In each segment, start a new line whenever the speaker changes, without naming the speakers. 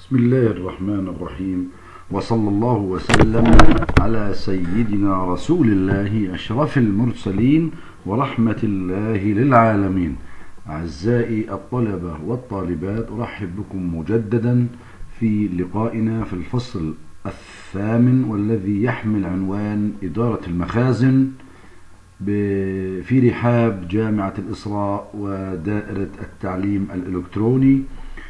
بسم الله الرحمن الرحيم، وصلى الله وسلم على سيدنا رسول الله أشرف المرسلين ورحمة الله للعالمين. أعزائي الطلبة والطالبات، أرحب بكم مجددا في لقائنا في الفصل الثامن، والذي يحمل عنوان إدارة المخازن في رحاب جامعة الإسراء ودائرة التعليم الإلكتروني.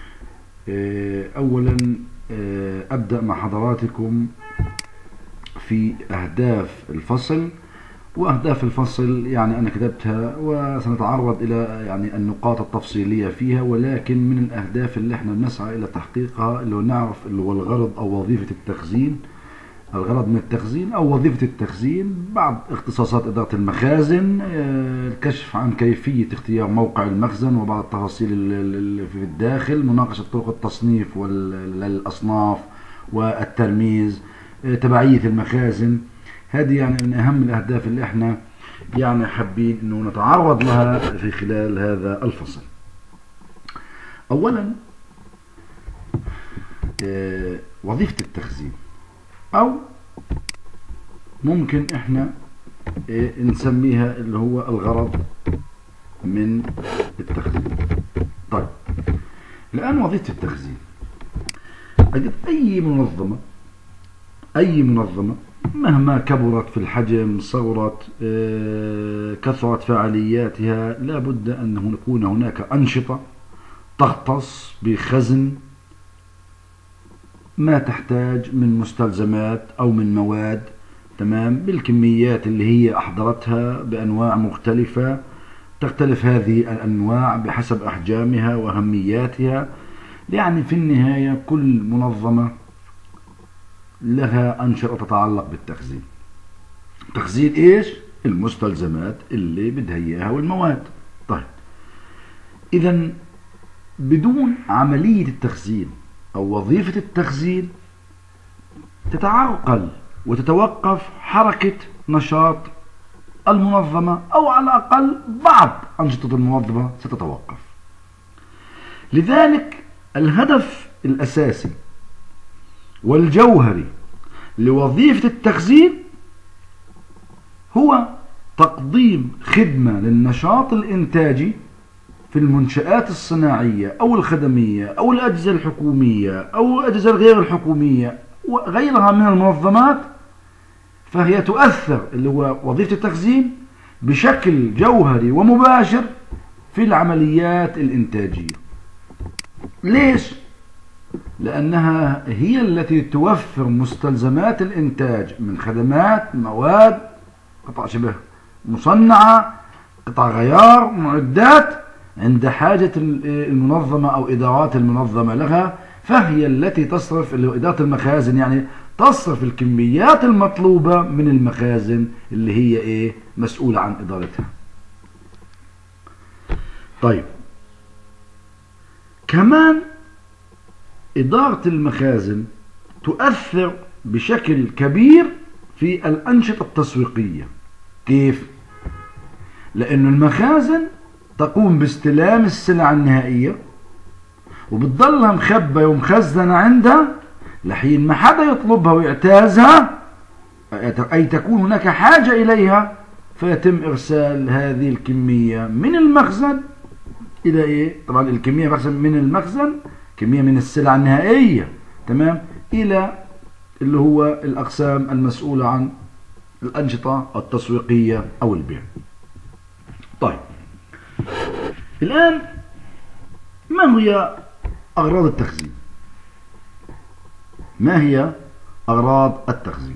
أولا أبدأ مع حضراتكم في أهداف الفصل. وأهداف الفصل يعني أنا كتبتها وسنتعرض إلى النقاط التفصيلية فيها، ولكن من الأهداف اللي احنا بنسعى إلى تحقيقها اللي هو نعرف اللي هو الغرض أو وظيفة التخزين، الغرض من التخزين أو وظيفة التخزين، بعض اختصاصات إدارة المخازن، الكشف عن كيفية اختيار موقع المخزن وبعض التفاصيل اللي في الداخل، مناقشة طرق التصنيف والأصناف والترميز، تبعية المخازن. هذه من أهم الأهداف اللي احنا حابين إنه نتعرض لها في خلال هذا الفصل. أولا وظيفة التخزين، أو ممكن احنا نسميها اللي هو الغرض من التخزين. طيب الآن وظيفة التخزين، أجد أي منظمة مهما كبرت في الحجم، صغرت، كثرت فعالياتها، لا بد أن يكون هناك أنشطة تختص بخزن ما تحتاج من مستلزمات أو من مواد، تمام، بالكميات اللي هي أحضرتها بأنواع مختلفة. تختلف هذه الأنواع بحسب أحجامها وأهمياتها. في النهاية كل منظمة لها أنشطة تتعلق بالتخزين. تخزين إيش؟ المستلزمات اللي بدها إياها والمواد. طيب إذن بدون عملية التخزين أو وظيفة التخزين تتعرقل وتتوقف حركة نشاط المنظمة، أو على الأقل بعض أنشطة المنظمة ستتوقف. لذلك الهدف الأساسي والجوهري لوظيفة التخزين هو تقديم خدمة للنشاط الإنتاجي في المنشآت الصناعية أو الخدمية أو الأجهزة الحكومية أو الأجهزة الغير الحكومية وغيرها من المنظمات. فهي تؤثر اللي هو وظيفة التخزين بشكل جوهري ومباشر في العمليات الإنتاجية. ليش؟ لأنها هي التي توفر مستلزمات الإنتاج من خدمات، مواد، قطع شبه مصنعة، قطع غيار، معدات، عند حاجة المنظمة أو إدارات المنظمة لها. فهي التي تصرف، اللي هو إدارة المخازن، تصرف الكميات المطلوبة من المخازن اللي هي مسؤولة عن إدارتها. طيب كمان إدارة المخازن تؤثر بشكل كبير في الأنشطة التسويقية. كيف؟ لأن المخازن تقوم باستلام السلع النهائية وبتضلها مخبأة ومخزنة عندها لحين ما حدا يطلبها ويعتازها، أي تكون هناك حاجة إليها، فيتم إرسال هذه الكمية من المخزن إلى طبعا الكمية من المخزن، كمية من السلع النهائية، تمام، إلى اللي هو الأقسام المسؤولة عن الأنشطة التسويقية أو البيع. طيب الآن ما هي أغراض التخزين؟ ما هي أغراض التخزين؟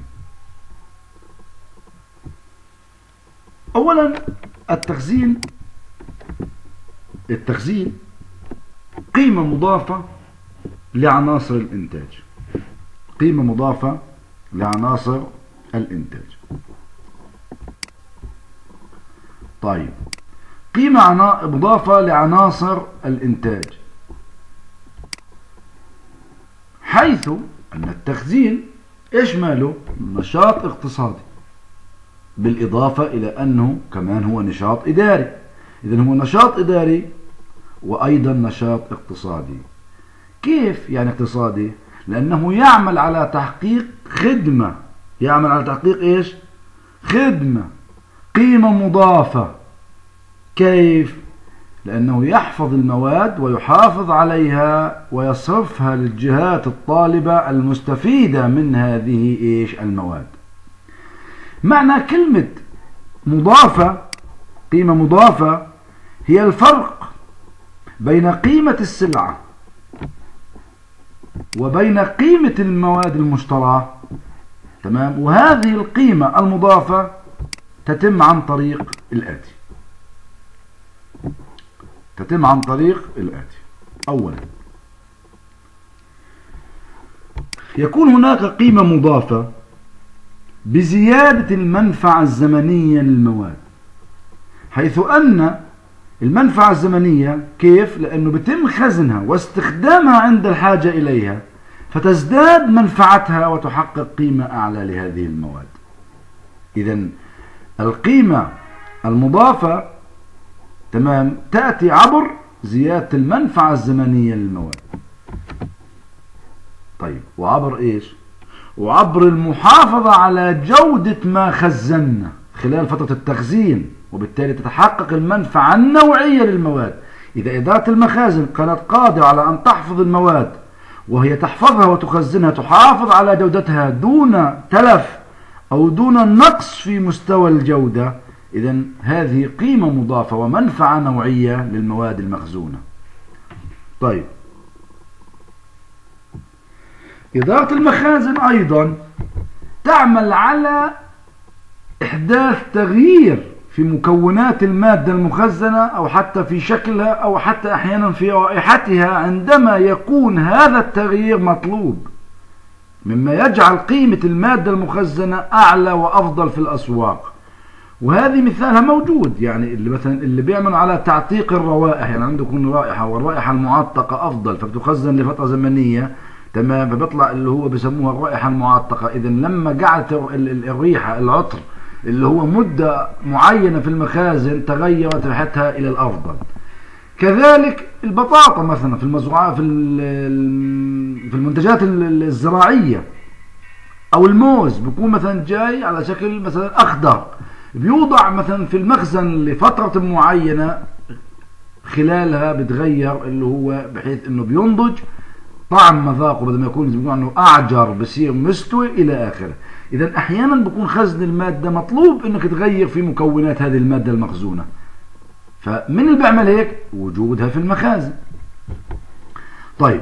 أولا التخزين قيمة مضافة لعناصر الإنتاج. قيمة مضافة لعناصر الإنتاج. طيب قيمة مضافة لعناصر الإنتاج، حيث أن التخزين إيش ماله؟ نشاط اقتصادي، بالإضافة إلى أنه كمان هو نشاط إداري. إذن هو نشاط إداري وأيضا نشاط اقتصادي. كيف يعني اقتصادي؟ لأنه يعمل على تحقيق خدمة، يعمل على تحقيق إيش؟ خدمة، قيمة مضافة. كيف؟ لأنه يحفظ المواد ويحافظ عليها ويصرفها للجهات الطالبة المستفيدة من هذه إيش؟ المواد. معنى كلمة مضافة، قيمة مضافة، هي الفرق بين قيمة السلعة وبين قيمة المواد المشتراه. تمام؟ وهذه القيمة المضافة تتم عن طريق الآتي. تتم عن طريق الآتي. أولا، يكون هناك قيمة مضافة بزيادة المنفعة الزمنية للمواد، حيث أن المنفعة الزمنية كيف؟ لأنه بتم خزنها واستخدامها عند الحاجة إليها، فتزداد منفعتها وتحقق قيمة أعلى لهذه المواد. إذن القيمة المضافة تمام تأتي عبر زيادة المنفعة الزمنية للمواد. طيب، وعبر إيش؟ وعبر المحافظة على جودة ما خزنا خلال فترة التخزين، وبالتالي تتحقق المنفعة النوعية للمواد. إذا إدارة المخازن كانت قادرة على أن تحفظ المواد وهي تحفظها وتخزنها، تحافظ على جودتها دون تلف أو دون نقص في مستوى الجودة، إذن هذه قيمة مضافة ومنفعة نوعية للمواد المخزونة. طيب، إدارة المخازن أيضا تعمل على إحداث تغيير في مكونات المادة المخزنة أو حتى في شكلها أو حتى أحيانا في رائحتها عندما يكون هذا التغيير مطلوب، مما يجعل قيمة المادة المخزنة أعلى وأفضل في الأسواق. وهذه مثالها موجود، يعني اللي مثلا اللي بيعمل على تعتيق الروائح، يعني عنده يكون رائحة والرائحة المعتقة أفضل فبتخزن لفترة زمنية، تمام، فبيطلع اللي هو بسموها الرائحة المعتقة. إذا لما قعدت الريحة العطر اللي هو مدة معينة في المخازن تغيرت ريحتها إلى الأفضل. كذلك البطاطا مثلا في المزروعات، في المنتجات الزراعية، أو الموز بيكون مثلا جاي على شكل مثلا أخضر، بيوضع مثلا في المخزن لفترة معينة، خلالها بتغير اللي هو بحيث انه بينضج، طعم مذاقه بدل ما يكون بيقول عنه اعجر بصير مستوي الى اخره. اذا احيانا بيكون خزن المادة مطلوب انك تغير في مكونات هذه المادة المخزونة، فمن اللي بيعمل هيك؟ وجودها في المخازن. طيب،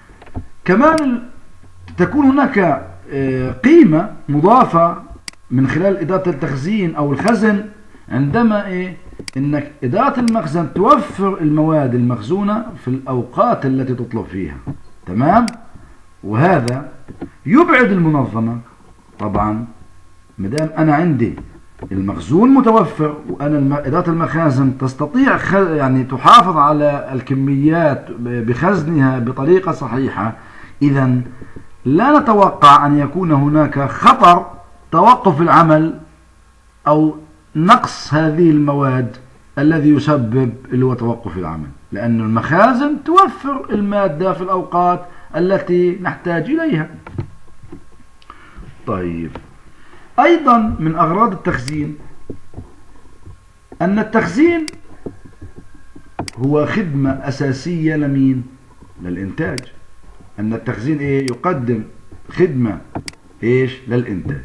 كمان تكون هناك قيمة مضافة من خلال إدارة التخزين أو الخزن، عندما إنك إدارة المخزن توفر المواد المخزونة في الأوقات التي تطلب فيها. تمام؟ وهذا يبعد المنظمة طبعا، مدام أنا عندي المخزون متوفر وأنا إدارة المخازن تستطيع يعني تحافظ على الكميات بخزنها بطريقة صحيحة، إذن لا نتوقع أن يكون هناك خطر توقف العمل أو نقص هذه المواد الذي يسبب اللي هو توقف العمل، لأن المخازن توفر المادة في الأوقات التي نحتاج إليها. طيب، أيضا من أغراض التخزين أن التخزين هو خدمة أساسية لمين؟ للإنتاج. أن التخزين يقدم خدمة للإنتاج.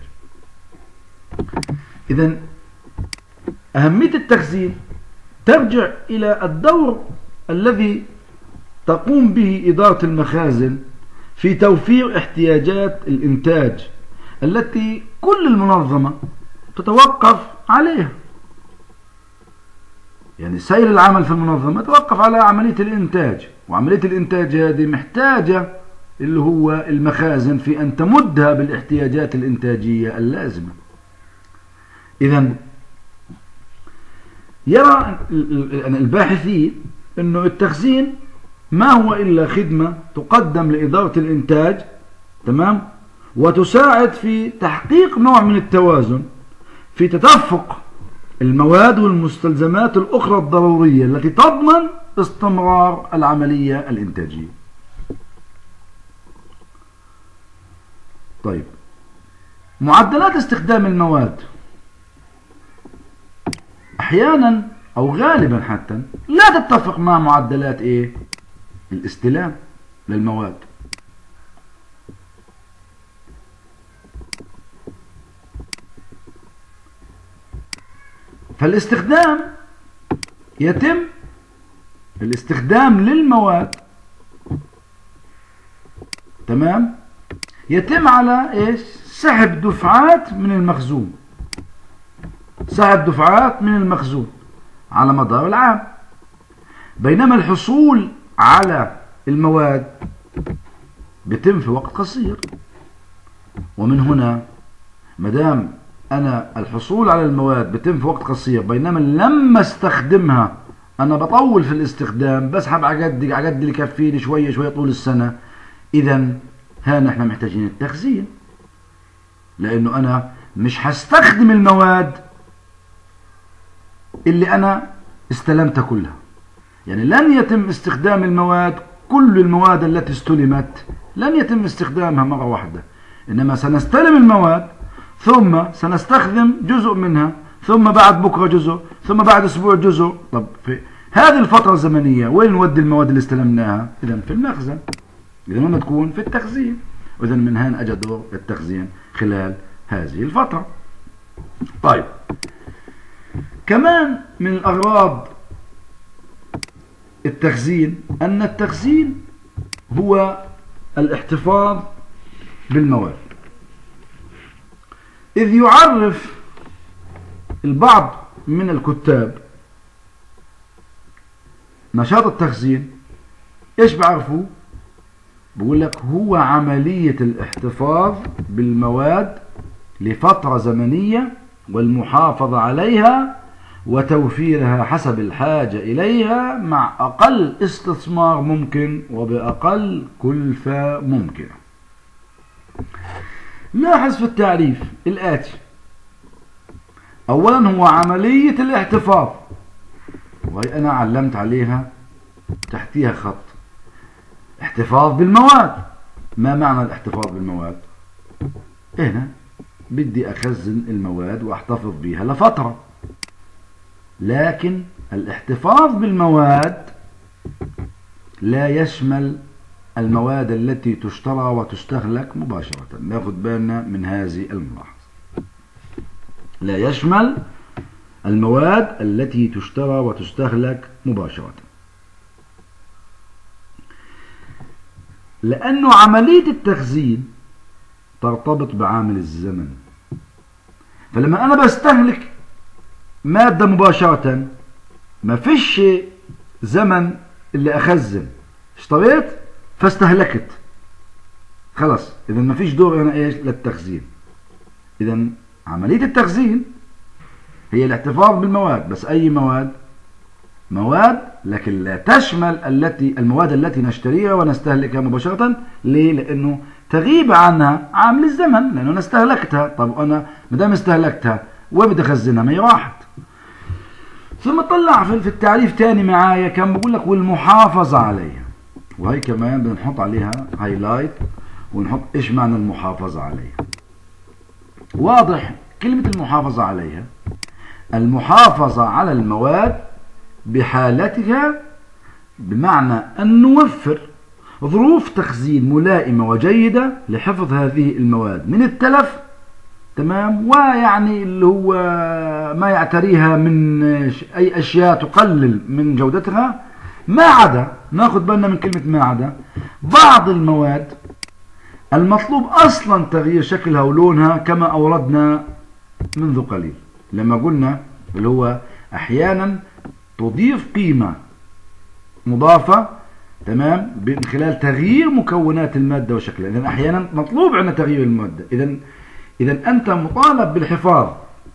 إذن أهمية التخزين ترجع إلى الدور الذي تقوم به إدارة المخازن في توفير احتياجات الإنتاج التي كل المنظمة تتوقف عليها. يعني سير العمل في المنظمة يتوقف على عملية الإنتاج، وعملية الإنتاج هذه محتاجة اللي هو المخازن في أن تمدها بالاحتياجات الإنتاجية اللازمة. إذن يرى الباحثين أنه التخزين ما هو إلا خدمة تقدم لإدارة الإنتاج، تمام، وتساعد في تحقيق نوع من التوازن في تدفق المواد والمستلزمات الأخرى الضرورية التي تضمن استمرار العملية الإنتاجية. طيب، معدلات استخدام المواد احيانا او غالبا حتى لا تتفق مع معدلات ايه الاستلام للمواد. فالاستخدام يتم الاستخدام للمواد، تمام، يتم على ايش؟ سحب دفعات من المخزون، سحب دفعات من المخزون على مدار العام، بينما الحصول على المواد بيتم في وقت قصير. ومن هنا مدام انا الحصول على المواد بيتم في وقت قصير، بينما لما استخدمها انا بطول في الاستخدام، بسحب على قد اللي يكفيني شويه شويه طول السنه، اذا هنا احنا محتاجين التخزين، لانه انا مش هستخدم المواد اللي انا استلمتها كلها. يعني لن يتم استخدام المواد، كل المواد التي استلمت لن يتم استخدامها مرة واحدة، انما سنستلم المواد ثم سنستخدم جزء منها، ثم بعد بكرة جزء، ثم بعد اسبوع جزء. طب في هذه الفترة الزمنية وين نودي المواد اللي استلمناها؟ اذا في المخزن، اذا لما تكون في التخزين. واذا من هنا اجى دور التخزين خلال هذه الفترة. طيب، كمان من الأغراض التخزين أن التخزين هو الاحتفاظ بالمواد، إذ يعرف البعض من الكتاب نشاط التخزين، إيش بعرفوا؟ بقول لك هو عملية الاحتفاظ بالمواد لفترة زمنية والمحافظة عليها وتوفيرها حسب الحاجة إليها مع أقل استثمار ممكن وبأقل كلفة ممكنة. لاحظ في التعريف الآتي: أولا هو عملية الاحتفاظ، وهي أنا علمت عليها تحتيها خط، احتفاظ بالمواد. ما معنى الاحتفاظ بالمواد؟ هنا بدي أخزن المواد وأحتفظ بها لفترة، لكن الاحتفاظ بالمواد لا يشمل المواد التي تشترى وتستهلك مباشرة. ناخد بالنا من هذه الملاحظة، لا يشمل المواد التي تشترى وتستهلك مباشرة، لأنه عملية التخزين ترتبط بعامل الزمن. فلما أنا بستهلك مادة مباشرة ما فيش زمن اللي أخزن، اشتريت فاستهلكت خلاص، إذا ما فيش دور هنا إيش للتخزين. إذا عملية التخزين هي الاحتفاظ بالمواد، بس أي مواد لكن لا تشمل المواد التي نشتريها ونستهلكها مباشرة. ليه؟ لأنه تغيب عنها عامل الزمن، لأنه أنا استهلكتها. طب أنا مدام استهلكتها وين بدي أخزنها؟ ما هي راحت. ثم طلع في التعريف تاني معايا كان بقول لك والمحافظة عليها، وهي كمان بدنا نحط عليها هايلايت ونحط إيش معنى المحافظة عليها. واضح كلمة المحافظة عليها، المحافظة على المواد بحالتها، بمعنى أن نوفر ظروف تخزين ملائمة وجيدة لحفظ هذه المواد من التلف، تمام، ويعني اللي هو ما يعتريها من أي أشياء تقلل من جودتها، ما عدا، ناخد بالنا من كلمة ما عدا، بعض المواد المطلوب أصلا تغيير شكلها ولونها كما أوردنا منذ قليل لما قلنا اللي هو أحيانا تضيف قيمة مضافة، تمام، من خلال تغيير مكونات المادة وشكلها. إذن أحيانا مطلوب عندنا تغيير المادة. إذن أنت مطالب بالحفاظ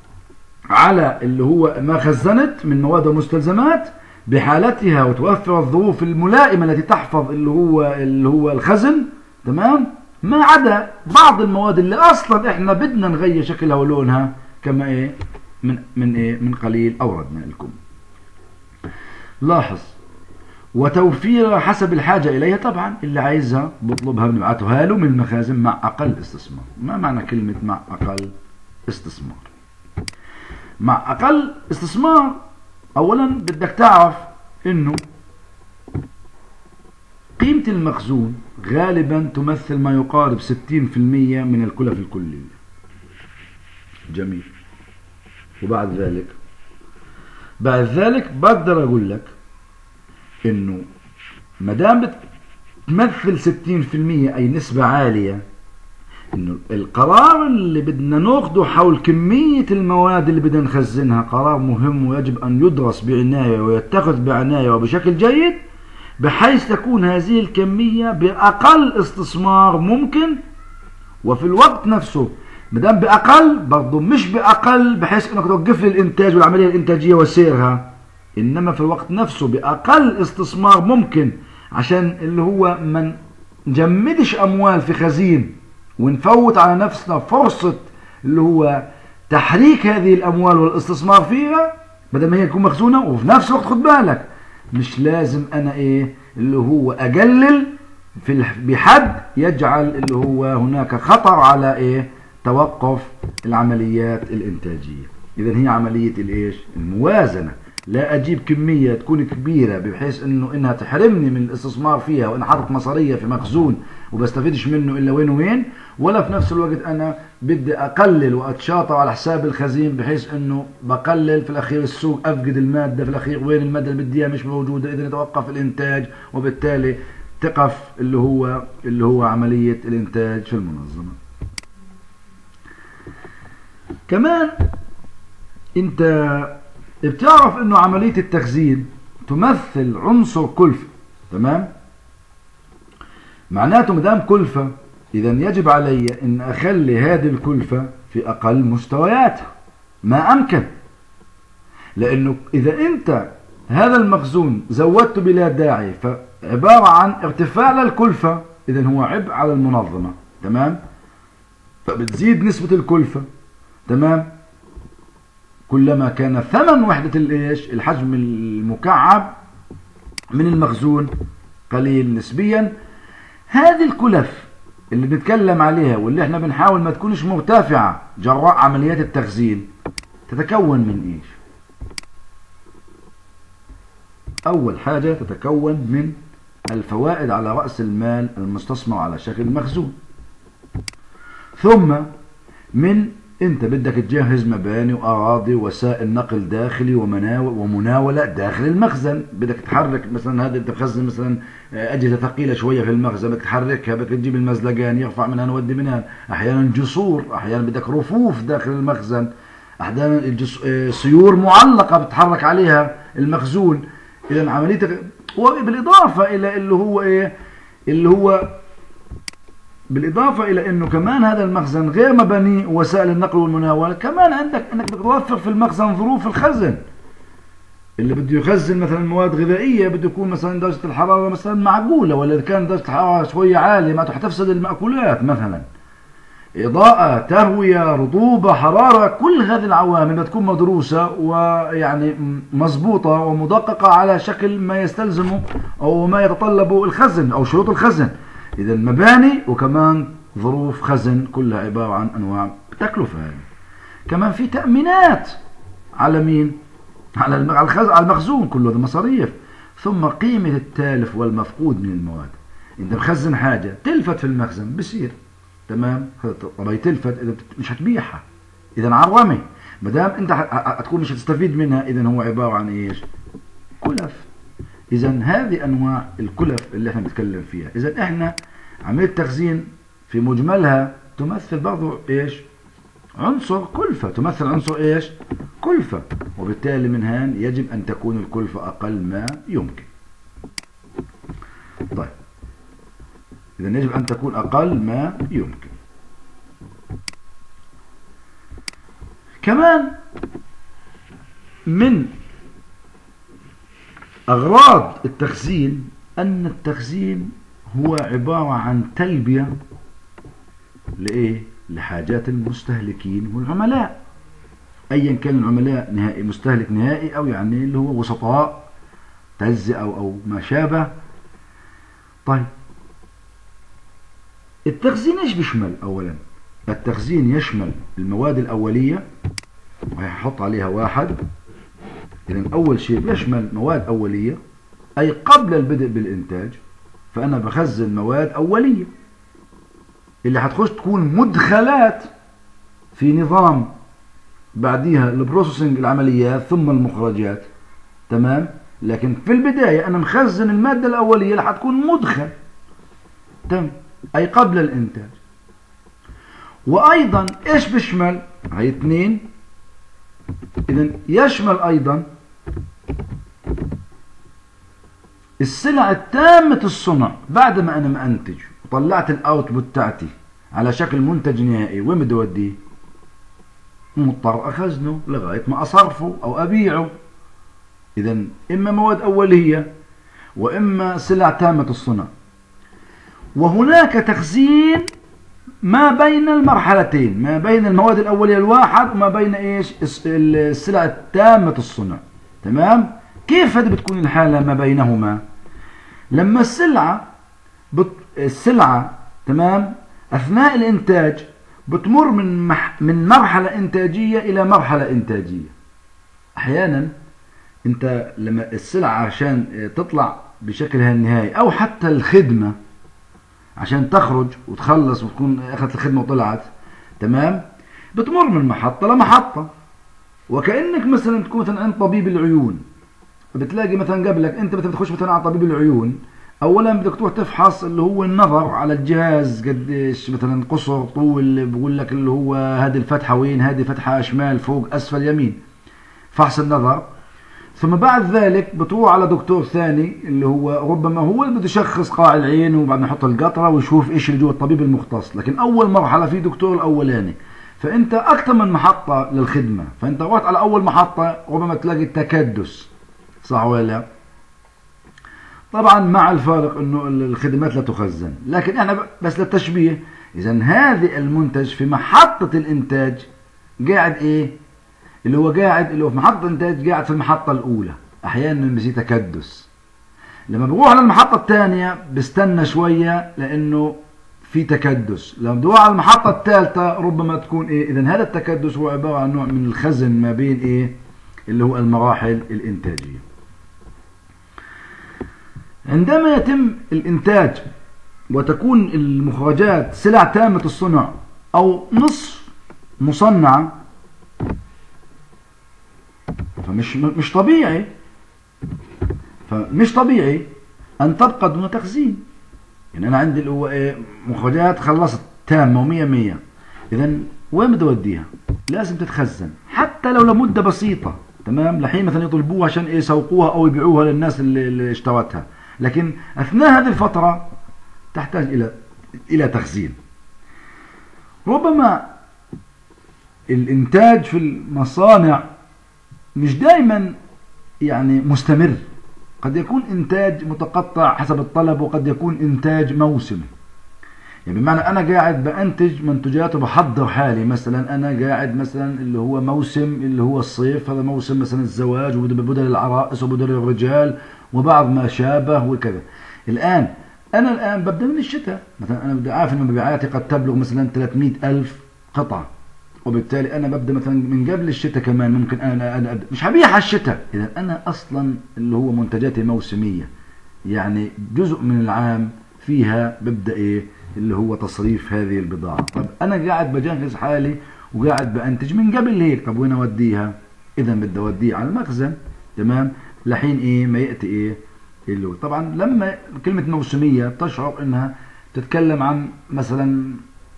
على اللي هو ما خزنت من مواد ومستلزمات بحالتها وتوفر الظروف الملائمة التي تحفظ اللي هو الخزن، تمام، ما عدا بعض المواد اللي أصلا إحنا بدنا نغير شكلها ولونها كما إيه من قليل أوردنا لكم. لاحظ وتوفير حسب الحاجة إليها. طبعا اللي عايزها بطلبها بنبعتها له من المخازن مع أقل استثمار. ما معنى كلمة مع أقل استثمار؟ مع أقل استثمار أولا بدك تعرف إنه قيمة المخزون غالبا تمثل ما يقارب 60% من الكلف الكلية. جميل. وبعد ذلك بقدر أقول لك إنه ما دام بتمثل 60% أي نسبة عالية، إنه القرار اللي بدنا ناخده حول كمية المواد اللي بدنا نخزنها قرار مهم ويجب أن يدرس بعناية ويتخذ بعناية وبشكل جيد، بحيث تكون هذه الكمية بأقل استثمار ممكن، وفي الوقت نفسه مدام بأقل برضه مش بأقل بحيث انك توقف لي الانتاج والعملية الانتاجية وسيرها، انما في الوقت نفسه بأقل استثمار ممكن، عشان اللي هو ما نجمدش اموال في خزين ونفوت على نفسنا فرصة اللي هو تحريك هذه الاموال والاستثمار فيها بدل ما هي تكون مخزونة. وفي نفس الوقت خد بالك مش لازم انا اللي هو اقلل بحد يجعل اللي هو هناك خطر على توقف العمليات الانتاجية. اذا هي عملية الموازنة. لا اجيب كمية تكون كبيرة بحيث انها تحرمني من الاستثمار فيها، وانا حاطط مصارية في مخزون وبستفيدش منه الا وين وين، ولا في نفس الوقت انا بدي اقلل واتشاطر على حساب الخزين بحيث انه بقلل في الاخير السوق افقد المادة، في الاخير وين المادة اللي بديها مش موجودة، اذا يتوقف الانتاج وبالتالي تقف اللي هو عملية الانتاج في المنظمة. كمان انت بتعرف انه عملية التخزين تمثل عنصر كلفة، تمام؟ معناته مدام كلفة اذا يجب علي ان اخلي هذه الكلفة في اقل مستوياتها ما امكن، لانه اذا انت هذا المخزون زودته بلا داعي فعبارة عن ارتفاع للكلفة، اذا هو عبء على المنظمة، تمام؟ فبتزيد نسبة الكلفة، تمام؟ كلما كان ثمن وحدة الحجم المكعب من المخزون قليل نسبيا. هذه الكلف اللي بنتكلم عليها واللي احنا بنحاول ما تكونش مرتفعة جراء عمليات التخزين تتكون من أول حاجة تتكون من الفوائد على رأس المال المستثمر على شكل مخزون، ثم من انت بدك تجهز مباني واراضي وسائل نقل داخلي ومناولة داخل المخزن. بدك تحرك مثلا هذا انت مخزن مثلا اجهزة ثقيلة شوية في المخزن، بدك تحركها، بدك تجيب المزلقان يرفع منها نودي منها، احيانا جسور، احيانا بدك رفوف داخل المخزن، احيانا سيور معلقة بتحرك عليها المخزون. اذا عملية وبالاضافة الى بالإضافة إلى أنه كمان هذا المخزن غير مبني وسائل النقل والمناولة، كمان عندك أنك بتوفر في المخزن ظروف الخزن. اللي بده يخزن مثلا مواد غذائية بده يكون مثلا درجة الحرارة مثلا معقولة، ولا إذا كان درجة الحرارة شوية عالية ما تحتفسد المأكولات مثلا. إضاءة، تهوية، رطوبة، حرارة، كل هذه العوامل بتكون مدروسة ويعني مضبوطة ومدققة على شكل ما يستلزمه أو ما يتطلبه الخزن أو شروط الخزن. إذا مباني وكمان ظروف خزن كلها عبارة عن أنواع تكلفة. هذه كمان في تأمينات على مين؟ على المخزون، كله هذا مصاريف. ثم قيمة التالف والمفقود من المواد. أنت مخزن حاجة تلفت في المخزن بصير، تمام؟ طب هي تلفت إذا مش هتبيعها، إذا عرمي. ما دام أنت هتكون مش هتستفيد منها، إذا هو عبارة عن كلف. إذا هذه أنواع الكلف اللي احنا بنتكلم فيها. إذا احنا عملية التخزين في مجملها تمثل برضو عنصر كلفة، تمثل عنصر كلفة، وبالتالي من هان يجب أن تكون الكلفة أقل ما يمكن. طيب إذا يجب أن تكون أقل ما يمكن. كمان من أغراض التخزين أن التخزين هو عبارة عن تلبية لحاجات المستهلكين تجزئة أو ما شابه. طيب التخزين ايش بيشمل؟ أولا التخزين يشمل المواد الأولية وهيحط عليها واحد. إذن أول شيء بيشمل مواد أولية أي قبل البدء بالإنتاج، فأنا بخزن مواد أولية اللي هتخش تكون مدخلات في نظام بعديها البروسيسنج العمليات ثم المخرجات. تمام. لكن في البداية أنا مخزن المادة الأولية اللي هتكون مدخل. تمام. أي قبل الإنتاج. وأيضا إيش بيشمل؟ هاي اثنين. إذن يشمل أيضا السلع التامة الصنع بعد ما أنا منتج وطلعت الأوتبوت تاعتي على شكل منتج نهائي. وين بدي أوديه؟ مضطر أخزنه لغاية ما أصرفه أو أبيعه. إذن إما مواد أولية وإما سلع تامة الصنع. وهناك تخزين ما بين المرحلتين، ما بين المواد الأولية الواحد وما بين إيش السلع التامة الصنع. تمام. كيف هذه بتكون الحالة ما بينهما؟ لما السلعة تمام أثناء الإنتاج بتمر من مرحلة إنتاجية إلى مرحلة إنتاجية. أحيانا أنت لما السلعة عشان تطلع بشكلها النهائي أو حتى الخدمة عشان تخرج وتخلص وتكون أخذت الخدمة وطلعت تمام، بتمر من محطة لمحطة. وكأنك مثلا تكون مثلا عند طبيب العيون، بتلاقي مثلا قبلك أنت مثلا بتخش مثلا على طبيب العيون، أولا بدك تروح تفحص اللي هو النظر على الجهاز قديش مثلا قصر طول، بقول لك اللي هو هذه الفتحة وين، هذه فتحة شمال فوق أسفل يمين، فحص النظر. ثم بعد ذلك بتروح على دكتور ثاني اللي هو ربما هو اللي بده يشخص قاع العين وبعدين يحط القطرة ويشوف ايش اللي جوا الطبيب المختص. لكن اول مرحلة في دكتور الاولاني، فانت اكثر من محطة للخدمة، فانت رحت على اول محطة ربما تلاقي تكدس، صح ولا لا؟ طبعا مع الفارق انه الخدمات لا تخزن، لكن احنا بس للتشبيه، اذا هذه المنتج في محطة الانتاج قاعد ايه؟ اللي هو في محطة الانتاج قاعد في المحطة الأولى، أحيانا بيصير تكدس. لما بروح على المحطة الثانية بستنى شوية لأنه في تكدس. لما بروح على المحطة الثالثة ربما تكون إيه؟ إذا هذا التكدس هو عبارة عن نوع من الخزن ما بين إيه؟ اللي هو المراحل الإنتاجية. عندما يتم الإنتاج وتكون المخرجات سلع تامة الصنع أو نصف مصنعة، فمش طبيعي أن تبقى دون تخزين. يعني أنا عندي اللي هو إيه؟ مخرجات خلصت تامة ومية مية، إذن وين بدي أوديها؟ لازم تتخزن حتى لو لمدة بسيطة. تمام. لحين مثلا يطلبوها عشان إيه؟ يسوقوها أو يبيعوها للناس اللي اشترتها، لكن أثناء هذه الفترة تحتاج إلى تخزين. ربما الإنتاج في المصانع مش دائما يعني مستمر، قد يكون إنتاج متقطع حسب الطلب، وقد يكون إنتاج موسمي. يعني بمعنى أنا قاعد بأنتج منتجات وبحضر حالي، مثلا أنا قاعد مثلا اللي هو موسم اللي هو الصيف، هذا موسم مثلا الزواج وبدل العرائس وبدل الرجال وبعض ما شابه وكذا. أنا الآن ببدأ من الشتاء، مثلا أنا بدي عارف إن مبيعاتي قد تبلغ مثلا 300,000 قطعة، وبالتالي أنا ببدأ مثلا من قبل الشتاء كمان ممكن أنا مش هبيع على الشتاء. إذا أنا أصلا اللي هو منتجاتي موسمية، يعني جزء من العام فيها ببدأ إيه اللي هو تصريف هذه البضاعة. طب أنا قاعد بجهز حالي وقاعد بأنتج من قبل هيك، طب وين أوديها؟ إذا بدي أوديها على المخزن. تمام. لحين إيه ما يأتي إيه اللي هو طبعا لما كلمة موسمية تشعر إنها تتكلم عن مثلا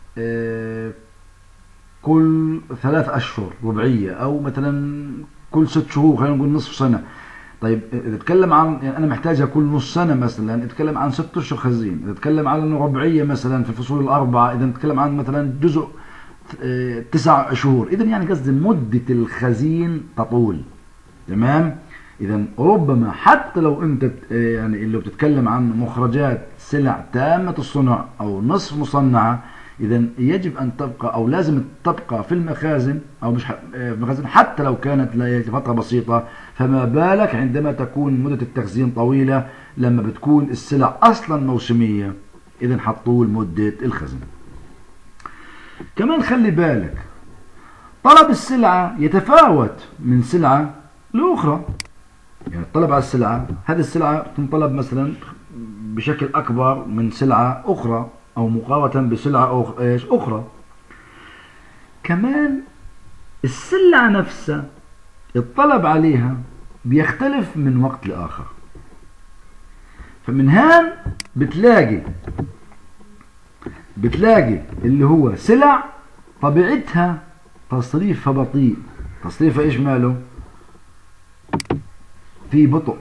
كل 3 أشهر ربعية، أو مثلا كل 6 شهور، خلينا نقول نصف سنة. طيب إذا تتكلم عن يعني أنا محتاجها كل نص سنة مثلا، تتكلم عن 6 أشهر خزين. إذا تتكلم عن ربعية مثلا في الفصول الأربعة، إذا تتكلم عن مثلا جزء 9 شهور. إذا يعني قصدي مدة الخزين تطول. تمام. إذا ربما حتى لو أنت يعني اللي بتتكلم عن مخرجات سلع تامة الصنع أو نصف مصنعة، إذا يجب أن تبقى أو لازم تبقى في المخازن أو مش في المخازن حتى لو كانت لفترة بسيطة، فما بالك عندما تكون مدة التخزين طويلة لما بتكون السلع أصلا موسمية. إذا حطول مدة الخزن. كمان خلي بالك طلب السلعة يتفاوت من سلعة لأخرى. يعني الطلب على السلعة، هذه السلعة تنطلب مثلا بشكل أكبر من سلعة أخرى أو مقارنة بسلعة أخرى. كمان السلعة نفسها الطلب عليها بيختلف من وقت لآخر. فمن هان بتلاقي اللي هو سلع طبيعتها تصريفها بطيء. تصريفها ايش ماله؟ في بطء.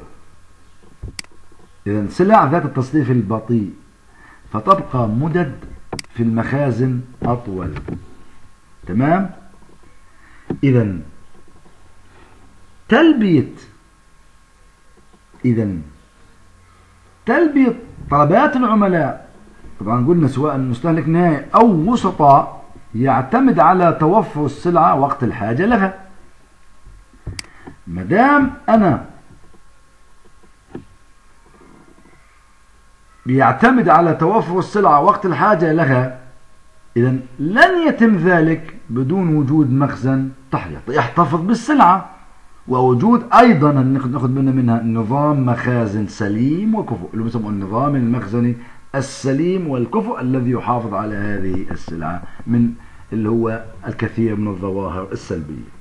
إذا سلع ذات التصريف البطيء فتبقى مدد في المخازن أطول. تمام؟ إذا تلبية طلبات العملاء، طبعا قلنا سواء مستهلك نهائي أو وسطاء، يعتمد على توفر السلعة وقت الحاجة لها. مدام أنا بيعتمد على توفر السلعة وقت الحاجة لها، إذا لن يتم ذلك بدون وجود مخزن يحتفظ بالسلعة، ووجود أيضا ناخذ منها نظام مخازن سليم وكفؤ، اللي بيسموه النظام المخزني السليم والكفؤ الذي يحافظ على هذه السلعة من اللي هو الكثير من الظواهر السلبية.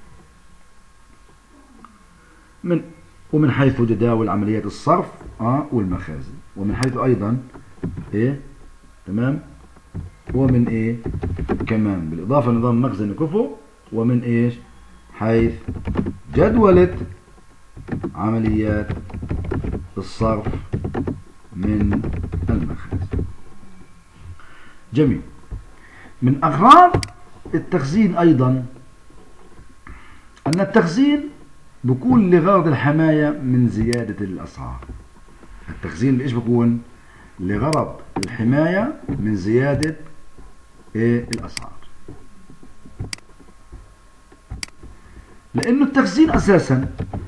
ومن حيث جداول عمليات الصرف والمخازن، ومن حيث أيضا تمام، ومن كمان بالإضافة لنظام مخزن كفؤ، ومن حيث جدولة عمليات الصرف من المخازن. جميل. من أغراض التخزين أيضا أن التخزين بيكون لغرض الحماية من زيادة الأسعار. التخزين لإيش بيكون؟ لغرض الحماية من زيادة الأسعار. لأنه التخزين أساسا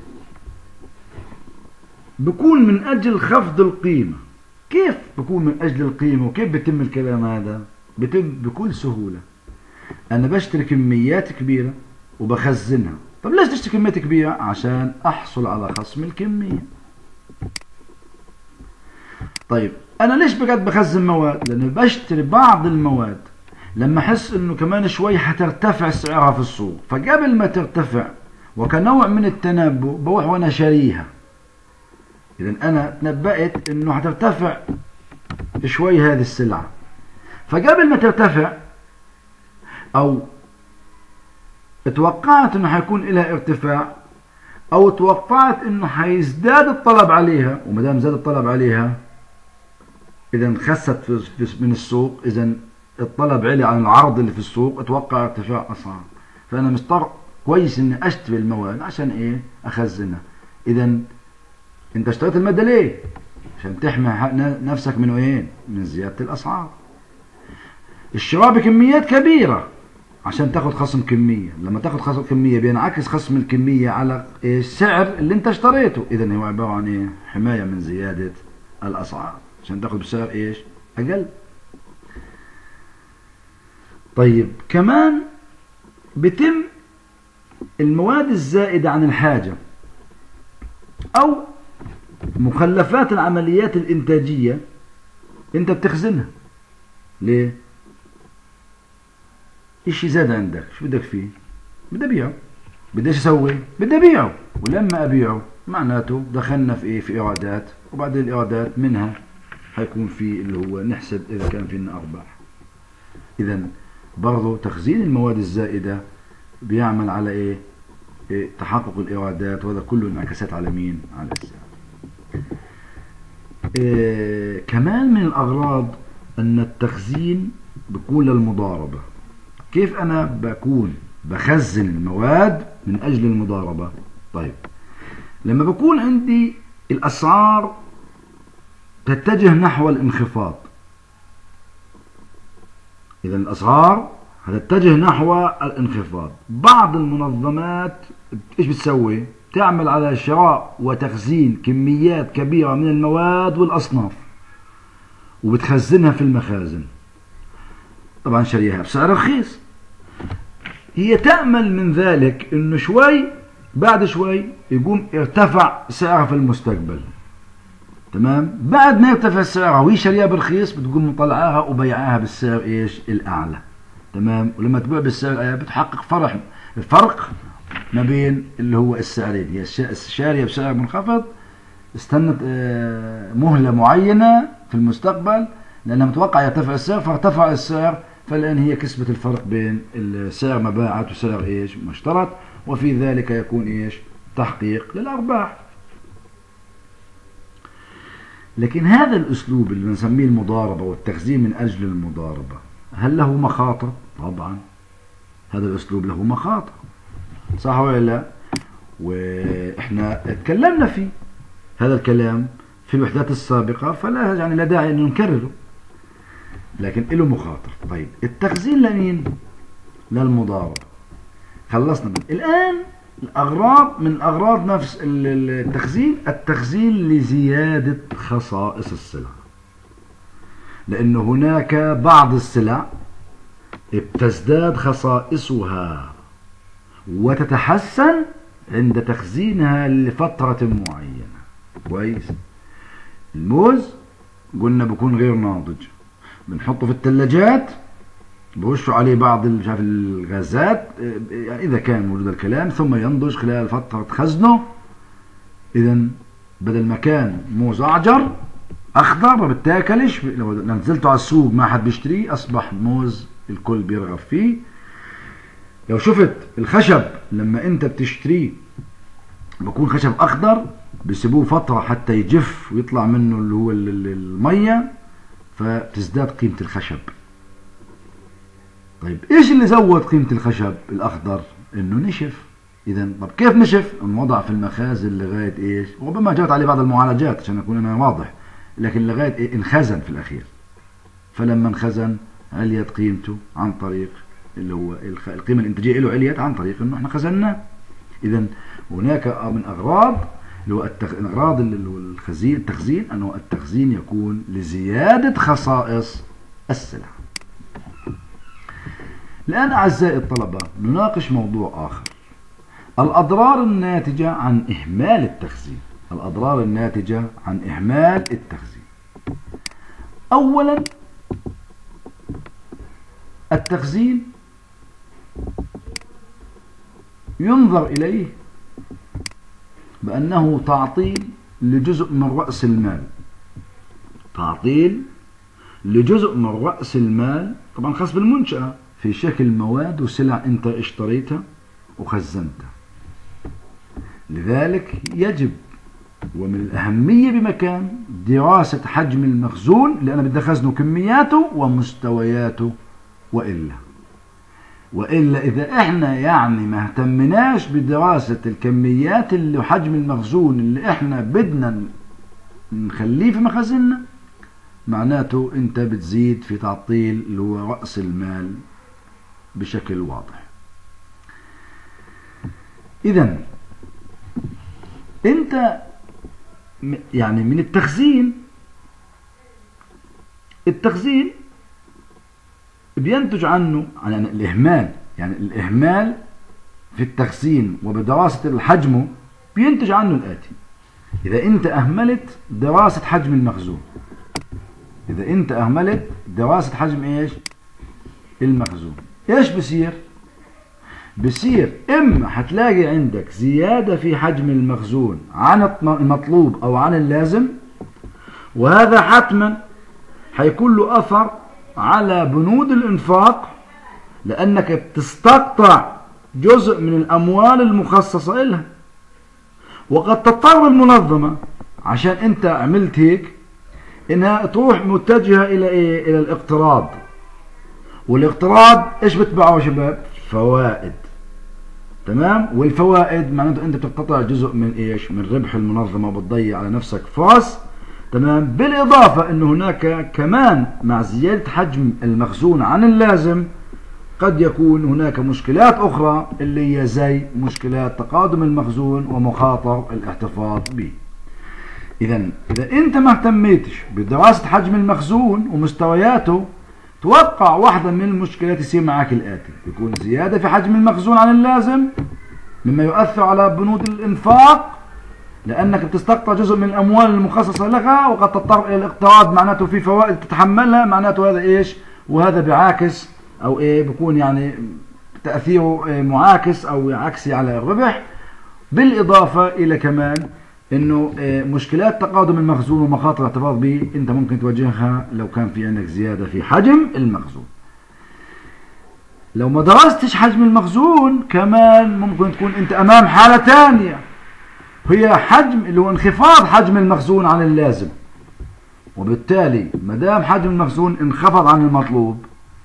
بيكون من أجل خفض القيمة. كيف بيكون من أجل القيمة وكيف بيتم الكلام هذا؟ بيتم بكل سهولة. أنا بشتري كميات كبيرة وبخزنها. طب ليش تشتري كميات كبيرة؟ عشان أحصل على خصم الكمية. طيب أنا ليش بقعد بخزن مواد؟ لأنه بشتري بعض المواد لما أحس إنه كمان شوي حترتفع سعرها في السوق، فقبل ما ترتفع وكنوع من التنبؤ بروح وأنا شاريها. إذا أنا تنبأت إنه حترتفع شوي هذه السلعة، فقبل ما ترتفع أو توقعت إنه حيكون لها ارتفاع، أو توقعت إنه حيزداد الطلب عليها، وما دام زاد الطلب عليها إذا خست من السوق، إذا الطلب علي عن العرض اللي في السوق، اتوقع ارتفاع أسعار. فأنا مضطر كويس إني أشتري المواد عشان أخزنها. إذا أنت اشتريت المادة ليه؟ عشان تحمي نفسك من من زيادة الأسعار. الشراء بكميات كبيرة عشان تاخد خصم كمية. لما تاخد خصم كمية بينعكس خصم الكمية على السعر اللي انت اشتريته. اذا هو عبارة عن حماية من زيادة الأسعار عشان تاخد بسعر أقل. طيب كمان بتم المواد الزائدة عن الحاجة أو مخلفات العمليات الإنتاجية انت بتخزنها. ليه؟ اشي زاد عندك، شو بدك فيه؟ بدي ابيعه. بدي ايش اسوي؟ بدي ابيعه، ولما ابيعه معناته دخلنا في في ايرادات، وبعدين الايرادات منها حيكون في اللي هو نحسب اذا كان فينا ارباح. اذا برضه تخزين المواد الزائدة بيعمل على تحقق الايرادات، وهذا كله انعكاسات على مين؟ على السعر. كمان من الاغراض ان التخزين بيكون للمضاربة. كيف أنا بكون بخزن المواد من أجل المضاربة؟ طيب لما بكون عندي الأسعار تتجه نحو الانخفاض إذا الأسعار هتتجه نحو الانخفاض. بعض المنظمات إيش بتسوي؟ تعمل على شراء وتخزين كميات كبيرة من المواد والأصناف وبتخزنها في المخازن، طبعا شريها بسعر رخيص. هي تأمل من ذلك انه شوي بعد شوي يقوم ارتفع سعرها في المستقبل، تمام؟ بعد ما يرتفع سعرها وهي شاريها برخيص بتقوم مطلعاها وبيعاها بالسعر ايش؟ الاعلى، تمام؟ ولما تبيع بالسعر الاعلى بتحقق الفرق ما بين اللي هو السعرين. هي شاريه بسعر منخفض، استنت مهله معينه في المستقبل لانها متوقع يرتفع السعر، فارتفع السعر، فالآن هي كسبت الفرق بين سعر ما باعت وسعر ايش؟ ما اشترت، وفي ذلك يكون ايش؟ تحقيق للأرباح. لكن هذا الأسلوب اللي بنسميه المضاربة والتخزين من أجل المضاربة، هل له مخاطر؟ طبعا هذا الأسلوب له مخاطر، صح ولا لا؟ وإحنا اتكلمنا فيه هذا الكلام في الوحدات السابقة، فلا يعني لا داعي أن نكرره، لكن له مخاطر. طيب التخزين لمين؟ للمضاربة. خلصنا من الآن الأغراض، من أغراض نفس التخزين لزيادة خصائص السلع، لأن هناك بعض السلع بتزداد خصائصها وتتحسن عند تخزينها لفترة معينة. كويس؟ الموز قلنا بكون غير ناضج، بنحطه في الثلاجات، بوشوا عليه بعض الغازات يعني إذا كان موجود الكلام، ثم ينضج خلال فترة خزنه. إذا بدل ما كان موز أعجر أخضر ما بتاكلش، لو نزلته على السوق ما حد بيشتريه، أصبح موز الكل بيرغب فيه. لو شفت الخشب لما أنت بتشتريه بكون خشب أخضر، بيسيبوه فترة حتى يجف ويطلع منه اللي هو المية، فتزداد قيمة الخشب. طيب ايش اللي زود قيمة الخشب الأخضر؟ انه نشف. اذا طب كيف نشف؟ انوضع في المخازن لغاية ايش؟ وربما جرت عليه بعض المعالجات عشان اكون انا واضح، لكن لغاية إيه؟ انخزن في الأخير. فلما انخزن عليت قيمته عن طريق اللي هو القيمة الإنتاجية له، عليت عن طريق انه احنا خزناه. اذا هناك من أغراض اللي هو أغراض التخزين، أنه التخزين يكون لزيادة خصائص السلع. الآن أعزائي الطلبة نناقش موضوع آخر، الأضرار الناتجة عن إهمال التخزين. الأضرار الناتجة عن إهمال التخزين. أولا التخزين ينظر إليه بأنه تعطيل لجزء من رأس المال. تعطيل لجزء من رأس المال، طبعا خاص بالمنشأة، في شكل مواد وسلع أنت اشتريتها وخزنتها. لذلك يجب ومن الأهمية بمكان دراسة حجم المخزون، لأن بدي أخزنه كمياته ومستوياته، وإلا إذا إحنا يعني ما اهتمناش بدراسة الكميات اللي حجم المخزون اللي إحنا بدنا نخليه في مخازننا، معناته أنت بتزيد في تعطيل اللي هو رأس المال بشكل واضح. إذن أنت يعني من التخزين بينتج عنه يعني الإهمال، يعني الإهمال في التخزين وبدراسة الحجم بينتج عنه الآتي: إذا أنت أهملت دراسة حجم المخزون، إذا أنت أهملت دراسة حجم إيش؟ المخزون، إيش بصير؟ بصير إما هتلاقي عندك زيادة في حجم المخزون عن المطلوب أو عن اللازم، وهذا حتما هيكون له أثر على بنود الإنفاق، لأنك بتستقطع جزء من الأموال المخصصة لها. وقد تضطر المنظمة عشان أنت عملت هيك إنها تروح متجهة إلى إيه؟ إلى الاقتراض. والاقتراض إيش بتبعه يا شباب؟ فوائد. تمام؟ والفوائد معناته أنت بتقتطع جزء من إيش؟ من ربح المنظمة، وبتضيع على نفسك فرص تمام. بالإضافة أن هناك كمان مع زيادة حجم المخزون عن اللازم قد يكون هناك مشكلات أخرى اللي هي زي مشكلات تقادم المخزون ومخاطر الاحتفاظ به. إذا أنت ما اهتميتش بدراسة حجم المخزون ومستوياته، توقع واحدة من المشكلات يصير معك الآتي: يكون زيادة في حجم المخزون عن اللازم مما يؤثر على بنود الإنفاق، لأنك بتستقطع جزء من الأموال المخصصة لها وقد تضطر إلى الاقتراض، معناته في فوائد تتحملها، معناته هذا إيش؟ وهذا بعاكس أو إيه بيكون يعني تأثيره معاكس أو عكسي على الربح. بالإضافة إلى كمان إنه مشكلات تقادم المخزون ومخاطر الاحتفاظ به أنت ممكن تواجهها لو كان في عندك زيادة في حجم المخزون. لو ما درستش حجم المخزون كمان ممكن تكون أنت أمام حالة ثانية، هي حجم اللي هو انخفاض حجم المخزون عن اللازم، وبالتالي ما دام حجم المخزون انخفض عن المطلوب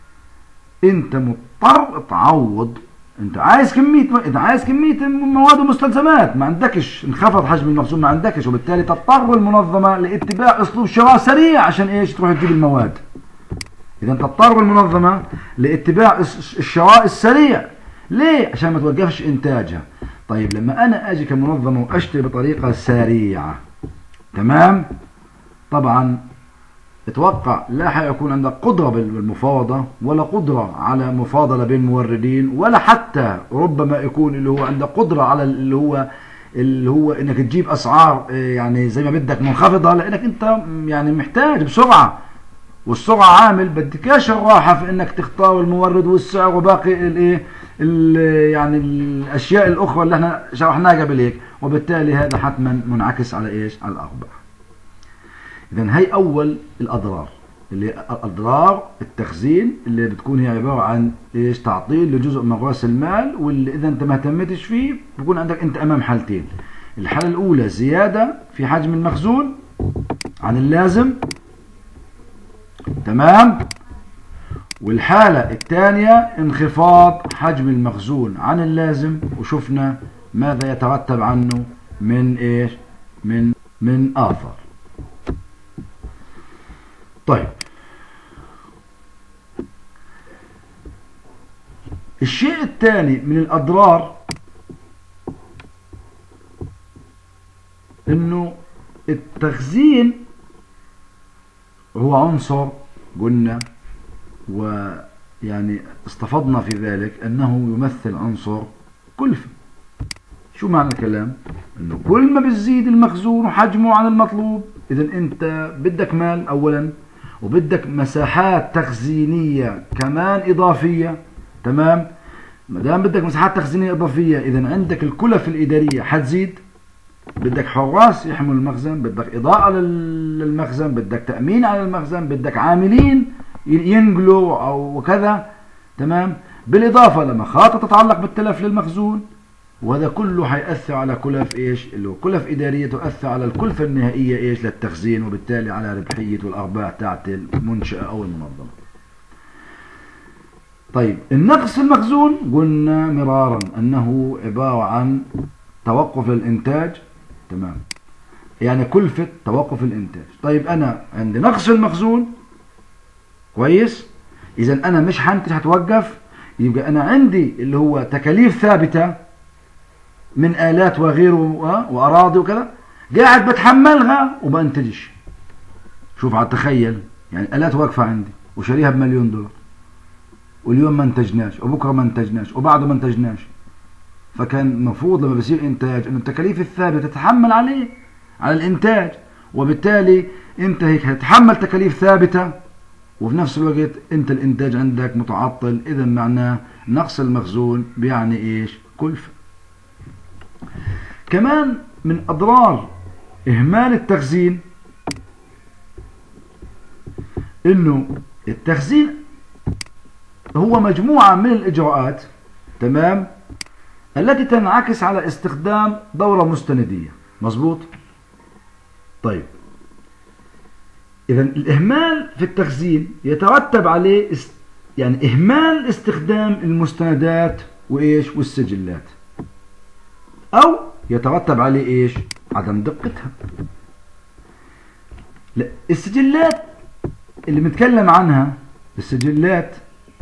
انت مضطر تعوض. انت عايز كميه مواد ومستلزمات، ما عندكش، انخفض حجم المخزون ما عندكش، وبالتالي تضطر المنظمه لاتباع اسلوب شراء سريع عشان ايش؟ تروح تجيب المواد. اذا تضطر المنظمه لاتباع الشراء السريع. ليه؟ عشان ما توقفش انتاجها. طيب لما انا اجي كمنظمه واشتري بطريقه سريعه، تمام، طبعا اتوقع لا حيكون عندك قدرة بالمفاوضة ولا قدرة على مفاضلة بين الموردين، ولا حتى ربما يكون اللي هو عندك قدرة على اللي هو انك تجيب اسعار يعني زي ما بدك منخفضة، لانك انت يعني محتاج بسرعة، والسرعة عامل بدكاش الراحة في انك تختار المورد والسعر وباقي الايه يعني الاشياء الاخرى اللي احنا شرحناها قبل هيك، وبالتالي هذا حتما منعكس على ايش؟ على الارباح. إذن هي أول الأضرار، اللي أضرار التخزين اللي بتكون هي عبارة عن إيش؟ تعطيل لجزء من رأس المال، واللي إذا أنت ما اهتمتش فيه بيكون عندك أنت أمام حالتين: الحالة الأولى زيادة في حجم المخزون عن اللازم، تمام، والحالة الثانية انخفاض حجم المخزون عن اللازم، وشفنا ماذا يترتب عنه من إيش؟ من آثار. طيب الشيء الثاني من الأضرار انه التخزين هو عنصر قلنا، ويعني استفضنا في ذلك انه يمثل عنصر كلفة. شو معنى الكلام؟ انه كل ما بتزيد المخزون وحجمه عن المطلوب، اذا انت بدك مال اولا، وبدك مساحات تخزينية كمان إضافية، تمام؟ ما دام بدك مساحات تخزينية إضافية إذا عندك الكلف الإدارية حتزيد، بدك حراس يحموا المخزن، بدك إضاءة للمخزن، بدك تأمين على المخزن، بدك عاملين ينقلوا أو كذا، تمام؟ بالإضافة لمخاطر تتعلق بالتلف للمخزون، وهذا كله حيأثر على كلف ايش؟ اللي هو كلف إدارية تؤثر على الكلفة النهائية ايش؟ للتخزين، وبالتالي على ربحية والأرباح تاعت المنشأة أو المنظمة. طيب النقص في المخزون قلنا مرارا أنه عبارة عن توقف الإنتاج، تمام، يعني كلفة توقف الإنتاج. طيب أنا عندي نقص في المخزون، كويس، إذا أنا مش هنتج هتوقف، يبقى أنا عندي اللي هو تكاليف ثابتة من آلات وغيره وأراضي وكذا قاعد بتحملها وبنتجش. شوف عاد تخيل، يعني آلات واقفة عندي وشاريها ب1,000,000 دولار، واليوم ما انتجناش، وبكره ما انتجناش، وبعده ما انتجناش. فكان المفروض لما بيصير انتاج انه التكاليف الثابته تتحمل عليه، على الانتاج، وبالتالي انت هيك هتتحمل تكاليف ثابته، وفي نفس الوقت انت الانتاج عندك متعطل. اذا معناه نقص المخزون بيعني ايش؟ كلفه. كمان من اضرار اهمال التخزين انه التخزين هو مجموعة من الإجراءات، تمام، التي تنعكس على استخدام دورة مستندية، مظبوط؟ طيب إذا الإهمال في التخزين يترتب عليه يعني إهمال استخدام المستندات وإيش؟ والسجلات، أو يترتب عليه إيش؟ عدم دقتها. لا، السجلات اللي بنتكلم عنها، السجلات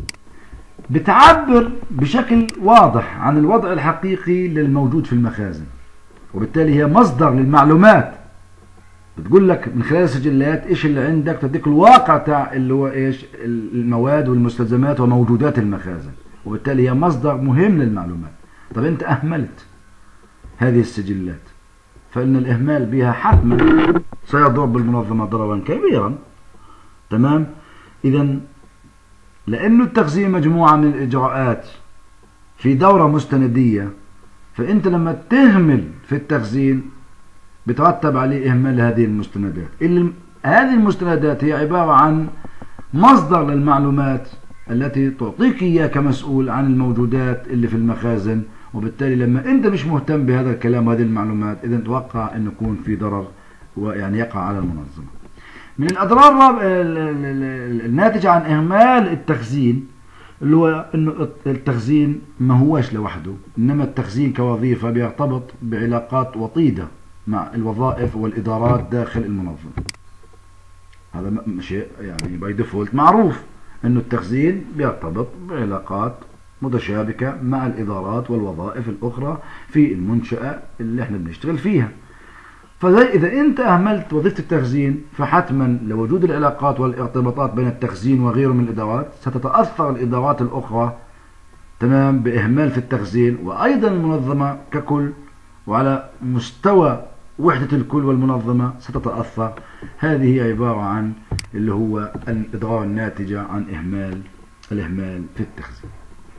بتعبر بشكل واضح عن الوضع الحقيقي للموجود في المخازن، وبالتالي هي مصدر للمعلومات. بتقول لك من خلال السجلات ايش اللي عندك، تديك الواقع تاع اللي هو ايش المواد والمستلزمات وموجودات المخازن، وبالتالي هي مصدر مهم للمعلومات. طب انت اهملت هذه السجلات، فان الاهمال بها حتما سيضر بالمنظمة ضررا كبيرا. تمام. اذا لانه التخزين مجموعة من الاجراءات في دورة مستندية، فانت لما تهمل في التخزين بترتب عليه إهمال هذه المستندات. هذه المستندات هي عبارة عن مصدر للمعلومات التي تعطيك إياه كمسؤول عن الموجودات اللي في المخازن، وبالتالي لما أنت مش مهتم بهذا الكلام وهذه المعلومات، إذا توقع أن يكون في ضرر ويعني يقع على المنظمة. من الأضرار الناتجة عن إهمال التخزين اللي هو أنه التخزين ما هوش لوحده، إنما التخزين كوظيفة بيرتبط بعلاقات وطيدة مع الوظائف والإدارات داخل المنظمة. هذا شيء يعني باي ديفولت معروف أنه التخزين بيرتبط بعلاقات متشابكة مع الإدارات والوظائف الأخرى في المنشأة اللي احنا بنشتغل فيها. فإذا أنت أهملت وظيفة التخزين، فحتما لوجود العلاقات والارتباطات بين التخزين وغيره من الإدارات ستتأثر الإدارات الأخرى تمام بإهمال في التخزين، وأيضا المنظمة ككل، وعلى مستوى وحدة الكل والمنظمة ستتأثر. هذه هي عبارة عن اللي هو الإضرار الناتجة عن الإهمال في التخزين.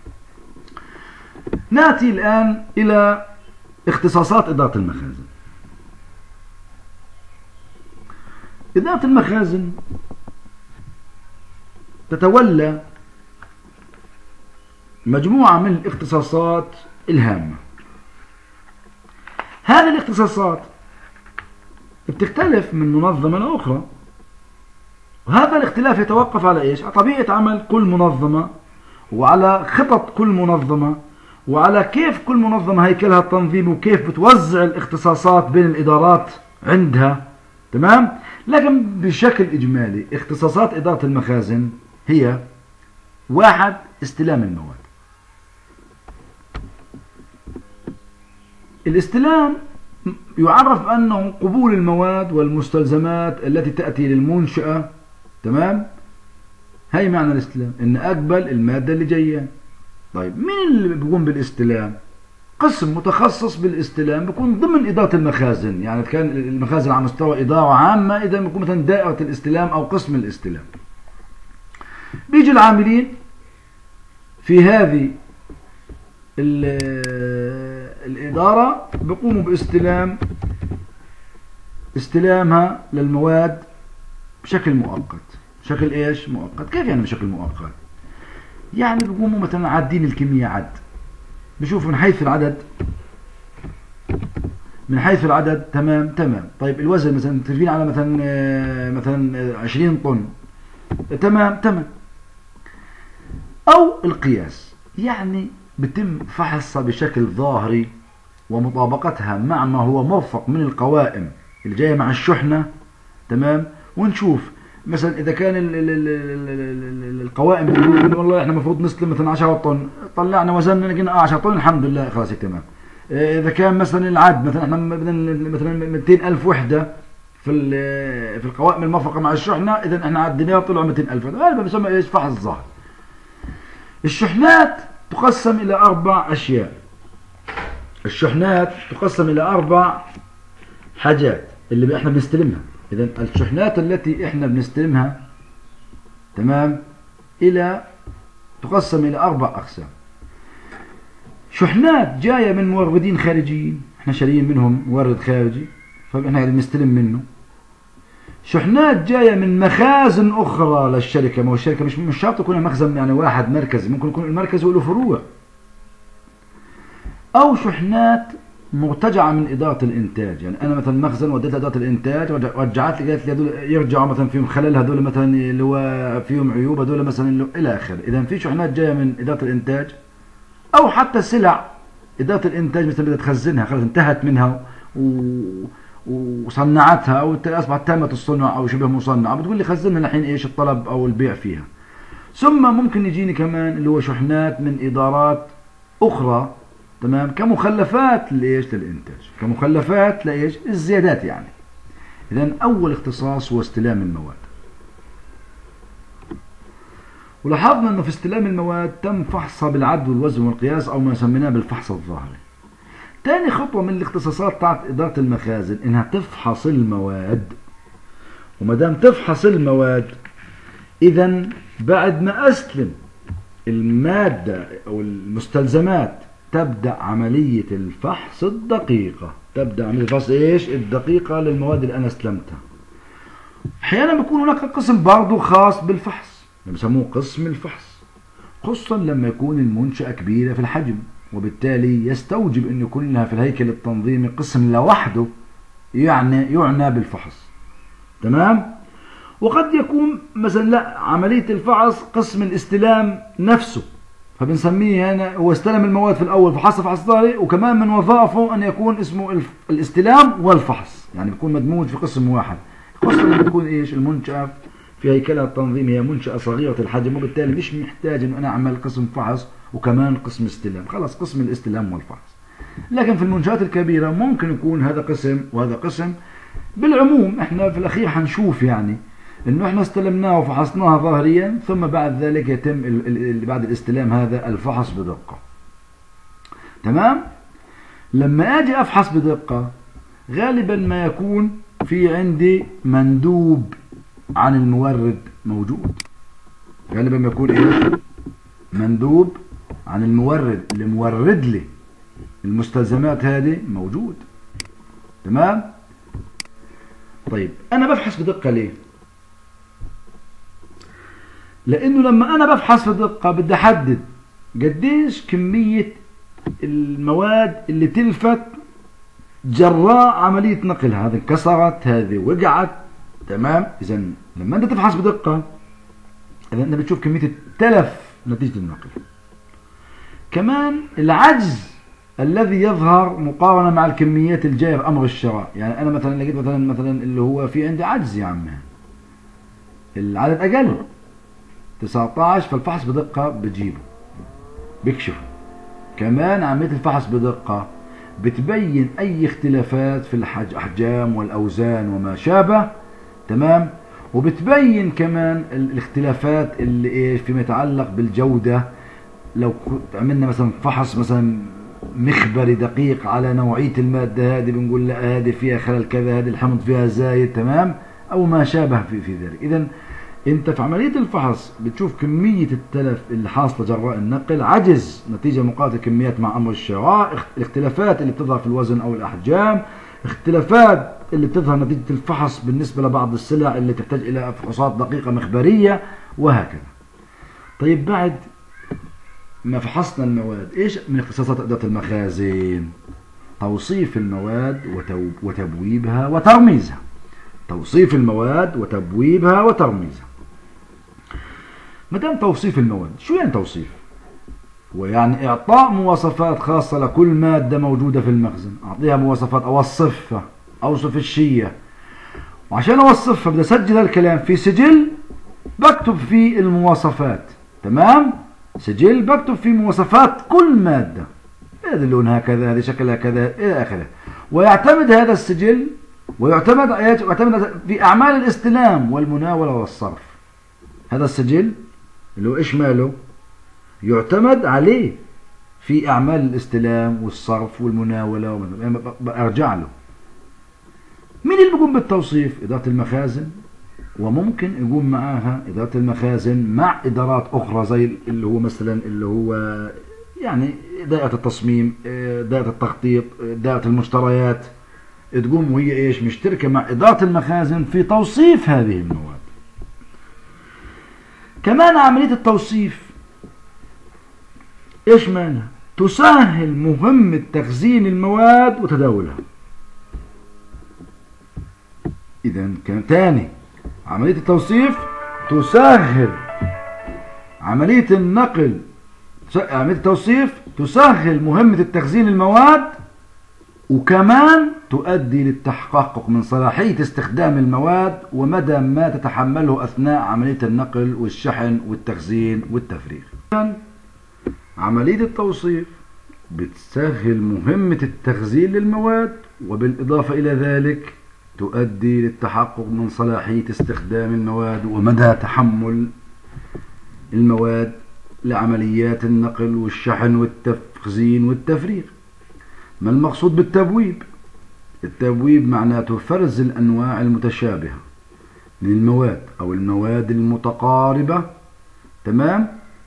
نأتي الآن إلى اختصاصات إدارة المخازن. إدارة المخازن تتولى مجموعة من الاختصاصات الهامة. هذه الاختصاصات بتختلف من منظمة لأخرى، وهذا الاختلاف يتوقف على إيش؟ على طبيعة عمل كل منظمة، وعلى خطط كل منظمة، وعلى كيف كل منظمة هيكلها التنظيم، وكيف بتوزع الاختصاصات بين الإدارات عندها. تمام؟ لكن بشكل إجمالي اختصاصات إدارة المخازن هي: 1. استلام المواد. الاستلام يعرف أنه قبول المواد والمستلزمات التي تأتي للمنشأة. تمام؟ هاي معنى الاستلام، إن أقبل المادة اللي جاية. طيب مين اللي بيقوم بالاستلام؟ قسم متخصص بالاستلام بيكون ضمن إدارة المخازن. يعني كان المخازن على مستوى إدارة عامة، إذا بيكون مثلا دائرة الاستلام أو قسم الاستلام. بيجي العاملين في هذه الإدارة بيقوموا استلامها للمواد بشكل مؤقت. بشكل إيش؟ مؤقت. كيف يعني بشكل مؤقت؟ يعني بيقوموا مثلا عادين الكمية عد، بشوفوا من حيث العدد تمام. طيب الوزن مثلا متفقين على مثلا 20 طن. تمام. أو القياس، يعني بتم فحصها بشكل ظاهري ومطابقتها مع ما هو مرفق من القوائم اللي جاية مع الشحنة. تمام. ونشوف مثلا إذا كان القوائم بتقول والله احنا المفروض نسلم مثلا 10 طن، طلعنا وزننا لقينا 10 طن، الحمد لله خلاص تمام. إذا كان مثلا العد مثلا احنا مثلا 200,000 وحدة في القوائم المرفقة مع الشحنة، إذا احنا عديناها طلعوا 200,000. هذا بيسمى ايش؟ فحص ظاهر. الشحنات تقسم إلى 4 أشياء. الشحنات تقسم إلى 4 حاجات اللي احنا بنستلمها. إذا الشحنات التي احنا بنستلمها تمام تقسم إلى 4 أقسام. شحنات جاية من موردين خارجيين، احنا شاريين منهم مورد خارجي فاحنا بنستلم منه. شحنات جاية من مخازن أخرى للشركة، ما هو الشركة مش شرط يكون مخزن يعني واحد مركزي، ممكن يكون المركز له فروع. أو شحنات مرتجعة من إدارة الإنتاج، يعني أنا مثلا مخزن وديتها إدارة الإنتاج، رجعت لي قالت لي هذول يرجعوا مثلا فيهم خلل، هذول مثلا اللي هو فيهم عيوب، هذول مثلا إلى آخره. إذا في شحنات جاية من إدارة الإنتاج، أو حتى سلع إدارة الإنتاج مثلا بدها تخزنها خلاص انتهت منها وصنعتها او اصبحت تامه الصنع او شبه مصنعه، بتقول لي خزنها الحين ايش الطلب او البيع فيها. ثم ممكن يجيني كمان اللي هو شحنات من ادارات اخرى، تمام، كمخلفات لايش؟ للانتاج، كمخلفات لايش؟ الزيادات يعني. اذا اول اختصاص هو استلام المواد. ولاحظنا انه في استلام المواد تم فحصها بالعد والوزن والقياس او ما سميناه بالفحص الظاهري. تاني خطوة من الاختصاصات بتاعت إدارة المخازن إنها تفحص المواد. وما دام تفحص المواد، إذا بعد ما أستلم المادة أو المستلزمات تبدأ عملية الفحص الدقيقة. تبدأ عملية الفحص إيش؟ الدقيقة للمواد اللي أنا استلمتها. أحيانا بيكون هناك قسم برضه خاص بالفحص بسموه قسم الفحص، خصوصا لما يكون المنشأة كبيرة في الحجم، وبالتالي يستوجب أن يكون لها في الهيكل التنظيمي قسم لوحده يعنى بالفحص. تمام؟ وقد يكون مثلا لا، عملية الفحص قسم الاستلام نفسه، فبنسميه هنا هو استلم المواد في الأول فحص فحص ظاهري، وكمان من وظائفه أن يكون اسمه الاستلام والفحص، يعني بيكون مدموج في قسم واحد، خاصة لما يكون إيش المنشأة في هيكلها التنظيمي هي منشأة صغيرة الحجم، وبالتالي مش محتاج أن أنا أعمل قسم فحص وكمان قسم استلام، خلاص قسم الاستلام والفحص. لكن في المنشآت الكبيرة ممكن يكون هذا قسم وهذا قسم. بالعموم احنا في الأخير حنشوف يعني انه احنا استلمناه وفحصناه ظاهريا، ثم بعد ذلك يتم بعد الاستلام هذا الفحص بدقة. تمام؟ لما اجي افحص بدقة غالبا ما يكون في عندي مندوب عن المورد موجود. غالبا ما يكون ايه؟ مندوب عن المورد اللي مورد لي المستلزمات هذه موجود. تمام؟ طيب انا بفحص بدقة ليه؟ لانه لما انا بفحص بدقة بدي احدد قديش كمية المواد اللي تلفت جراء عملية نقلها، هذه انكسرت، هذه وقعت. تمام؟ اذا لما انت تفحص بدقة، اذا انت بتشوف كمية التلف نتيجة النقل. كمان العجز الذي يظهر مقارنة مع الكميات الجاية في امر الشراء، يعني انا مثلا لقيت مثلا اللي هو في عندي عجز يا عم، العدد اقل 19، فالفحص بدقة بتجيبه بيكشفه. كمان عملية الفحص بدقة بتبين اي اختلافات في الاحجام والاوزان وما شابه. تمام؟ وبتبين كمان الاختلافات اللي ايش فيما يتعلق بالجودة. لو عملنا مثلا فحص مثلا مخبري دقيق على نوعية المادة هذه، بنقول لا هذه فيها خلل كذا، هذه الحمض فيها زايد، تمام، او ما شابه في ذلك. اذا انت في عملية الفحص بتشوف كمية التلف اللي حاصلة جراء النقل، عجز نتيجة مقارنة الكميات مع امر الشراء، الاختلافات اللي بتظهر في الوزن او الاحجام، اختلافات اللي بتظهر نتيجة الفحص بالنسبة لبعض السلع اللي تحتاج الى فحوصات دقيقة مخبرية وهكذا. طيب بعد ما فحصنا المواد، ايش من اختصاصات إدارة المخازن؟ توصيف المواد وتبويبها وترميزها. توصيف المواد وتبويبها وترميزها. ما دام توصيف المواد، شو يعني توصيف؟ ويعني اعطاء مواصفات خاصة لكل مادة موجودة في المخزن، اعطيها مواصفات، اوصفها، اوصف الشيء، وعشان اوصفها بدي اسجل الكلام في سجل بكتب فيه المواصفات. تمام؟ سجل بكتب فيه مواصفات كل مادة، هذا لونها كذا، هذه شكلها كذا الى اخره. ويعتمد هذا السجل ويعتمد في اعمال الاستلام والمناولة والصرف. هذا السجل اللي هو ايش ماله؟ يعتمد عليه في اعمال الاستلام والصرف والمناولة، ارجع له. مين اللي بيقوم بالتوصيف؟ إدارة المخازن، وممكن يقوم معاها إدارة المخازن مع إدارات أخرى زي اللي هو مثلا اللي هو يعني دائرة التصميم، دائرة التخطيط، دائرة المشتريات، تقوم وهي ايش مشتركة مع إدارة المخازن في توصيف هذه المواد. كمان عملية التوصيف ايش معناها؟ تسهل مهمة تخزين المواد وتداولها. إذا كان تاني عملية التوصيف تسهل عملية النقل، عملية التوصيف تسهل مهمة التخزين المواد وكمان تؤدي للتحقق من صلاحية استخدام المواد ومدى ما تتحمله أثناء عملية النقل والشحن والتخزين والتفريغ. عملية التوصيف بتسهل مهمة التخزين للمواد، وبالإضافة إلى ذلك تؤدي للتحقق من صلاحية استخدام المواد ومدى تحمل المواد لعمليات النقل والشحن والتخزين والتفريغ. ما المقصود بالتبويب؟ التبويب معناته فرز الأنواع المتشابهة من المواد أو المواد المتقاربة، تمام،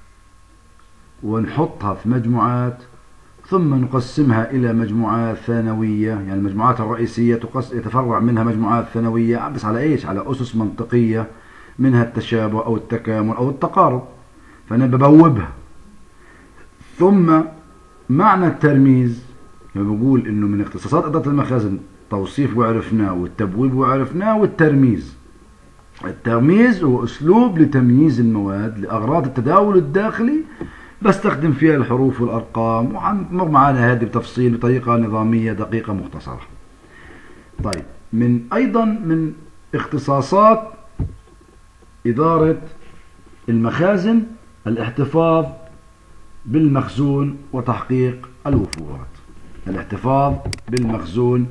ونحطها في مجموعات ثم نقسمها إلى مجموعات ثانوية. يعني المجموعات الرئيسية يتفرع منها مجموعات ثانوية، بس على إيش؟ على أسس منطقية، منها التشابه أو التكامل أو التقارب، فأنا ببوبها. ثم معنى الترميز بقول إنه من اختصاصات إدارة المخازن توصيف وعرفناه، والتبويب وعرفناه، والترميز. الترميز هو أسلوب لتمييز المواد لأغراض التداول الداخلي، بستخدم فيها الحروف والأرقام، وحنمر معانا هذه بتفصيل بطريقة نظامية دقيقة مختصرة. طيب، أيضا من اختصاصات إدارة المخازن الاحتفاظ بالمخزون وتحقيق الوفورات. الاحتفاظ بالمخزون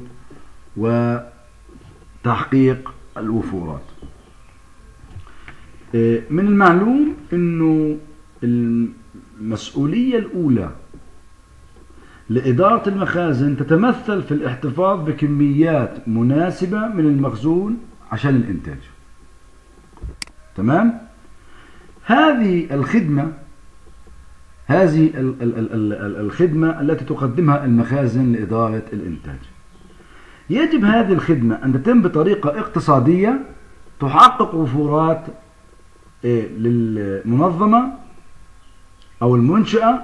وتحقيق الوفورات. من المعلوم أنه المسؤولية الأولى لإدارة المخازن تتمثل في الاحتفاظ بكميات مناسبة من المخزون عشان الإنتاج. تمام؟ هذه الخدمة التي تقدمها المخازن لإدارة الإنتاج، يجب هذه الخدمة أن تتم بطريقة اقتصادية تحقق وفورات للمنظمة أو المنشأة،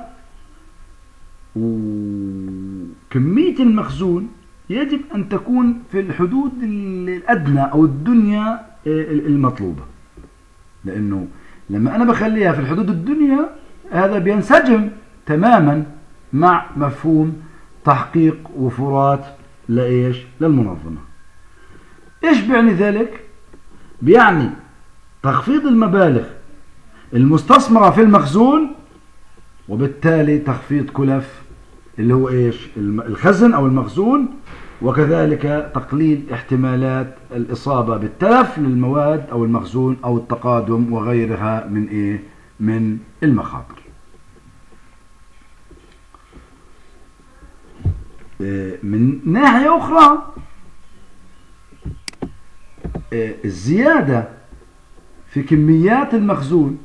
وكمية المخزون يجب أن تكون في الحدود الأدنى أو الدنيا المطلوبة، لأنه لما أنا بخليها في الحدود الدنيا هذا بينسجم تماما مع مفهوم تحقيق وفورات للمنظمة. إيش بيعني ذلك؟ بيعني تخفيض المبالغ المستثمرة في المخزون، وبالتالي تخفيض كلف اللي هو الخزن أو المخزون، وكذلك تقليل احتمالات الإصابة بالتلف للمواد أو المخزون أو التقادم وغيرها من المخاطر. من ناحية أخرى، الزيادة في كميات المخزون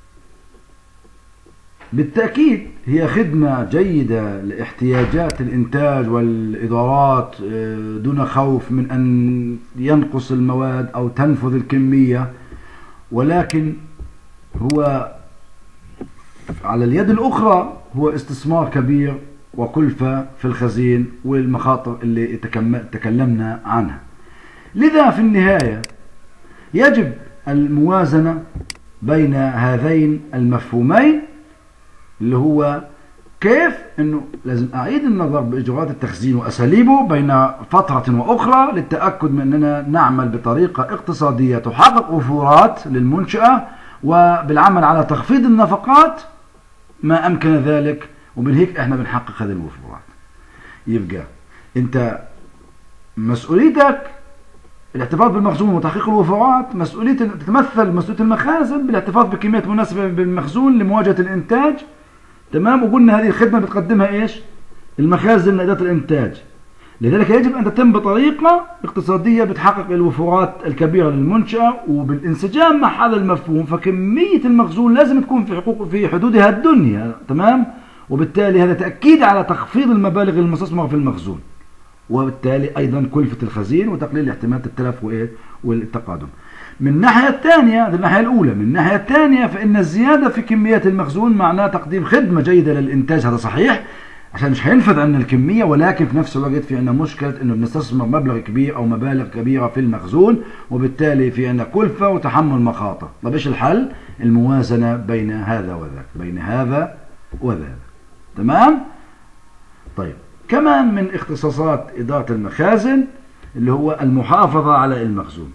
بالتأكيد هي خدمة جيدة لاحتياجات الإنتاج والإدارات دون خوف من أن ينقص المواد أو تنفذ الكمية، ولكن هو على اليد الأخرى هو استثمار كبير وكلفة في الخزين والمخاطر اللي تكلمنا عنها. لذا في النهاية يجب الموازنة بين هذين المفهومين، اللي هو كيف أنه لازم أعيد النظر بإجراءات التخزين وأساليبه بين فترة وأخرى للتأكد من أننا نعمل بطريقة اقتصادية تحقق وفورات للمنشأة، وبالعمل على تخفيض النفقات ما أمكن ذلك، وبالهيك إحنا بنحقق هذه الوفورات. يبقى أنت مسؤوليتك الاحتفاظ بالمخزون وتحقيق الوفورات، تتمثل مسؤولية المخازن بالاحتفاظ بكميات مناسبة بالمخزون لمواجهة الإنتاج. تمام؟ وقلنا هذه الخدمة بتقدمها المخازن لإدارة الإنتاج. لذلك يجب أن تتم بطريقة اقتصادية بتحقق الوفورات الكبيرة للمنشأة، وبالانسجام مع هذا المفهوم فكمية المخزون لازم تكون في حدودها الدنيا. تمام؟ وبالتالي هذا تأكيد على تخفيض المبالغ المستثمرة في المخزون، وبالتالي أيضا كلفة الخزين وتقليل احتمالات التلف والتقادم. من الناحية الثانية، هذه الناحية الأولى، من الناحية الثانية فإن الزيادة في كميات المخزون معناه تقديم خدمة جيدة للإنتاج، هذا صحيح عشان مش هينفذ عنا الكمية، ولكن في نفس الوقت في عنا مشكلة إنه بنستثمر مبلغ كبير أو مبالغ كبيرة في المخزون، وبالتالي في عنا كلفة وتحمل مخاطر. طب إيش الحل؟ الموازنة بين هذا وذاك، بين هذا وذاك. تمام؟ طيب، كمان من اختصاصات إدارة المخازن اللي هو المحافظة على المخزون.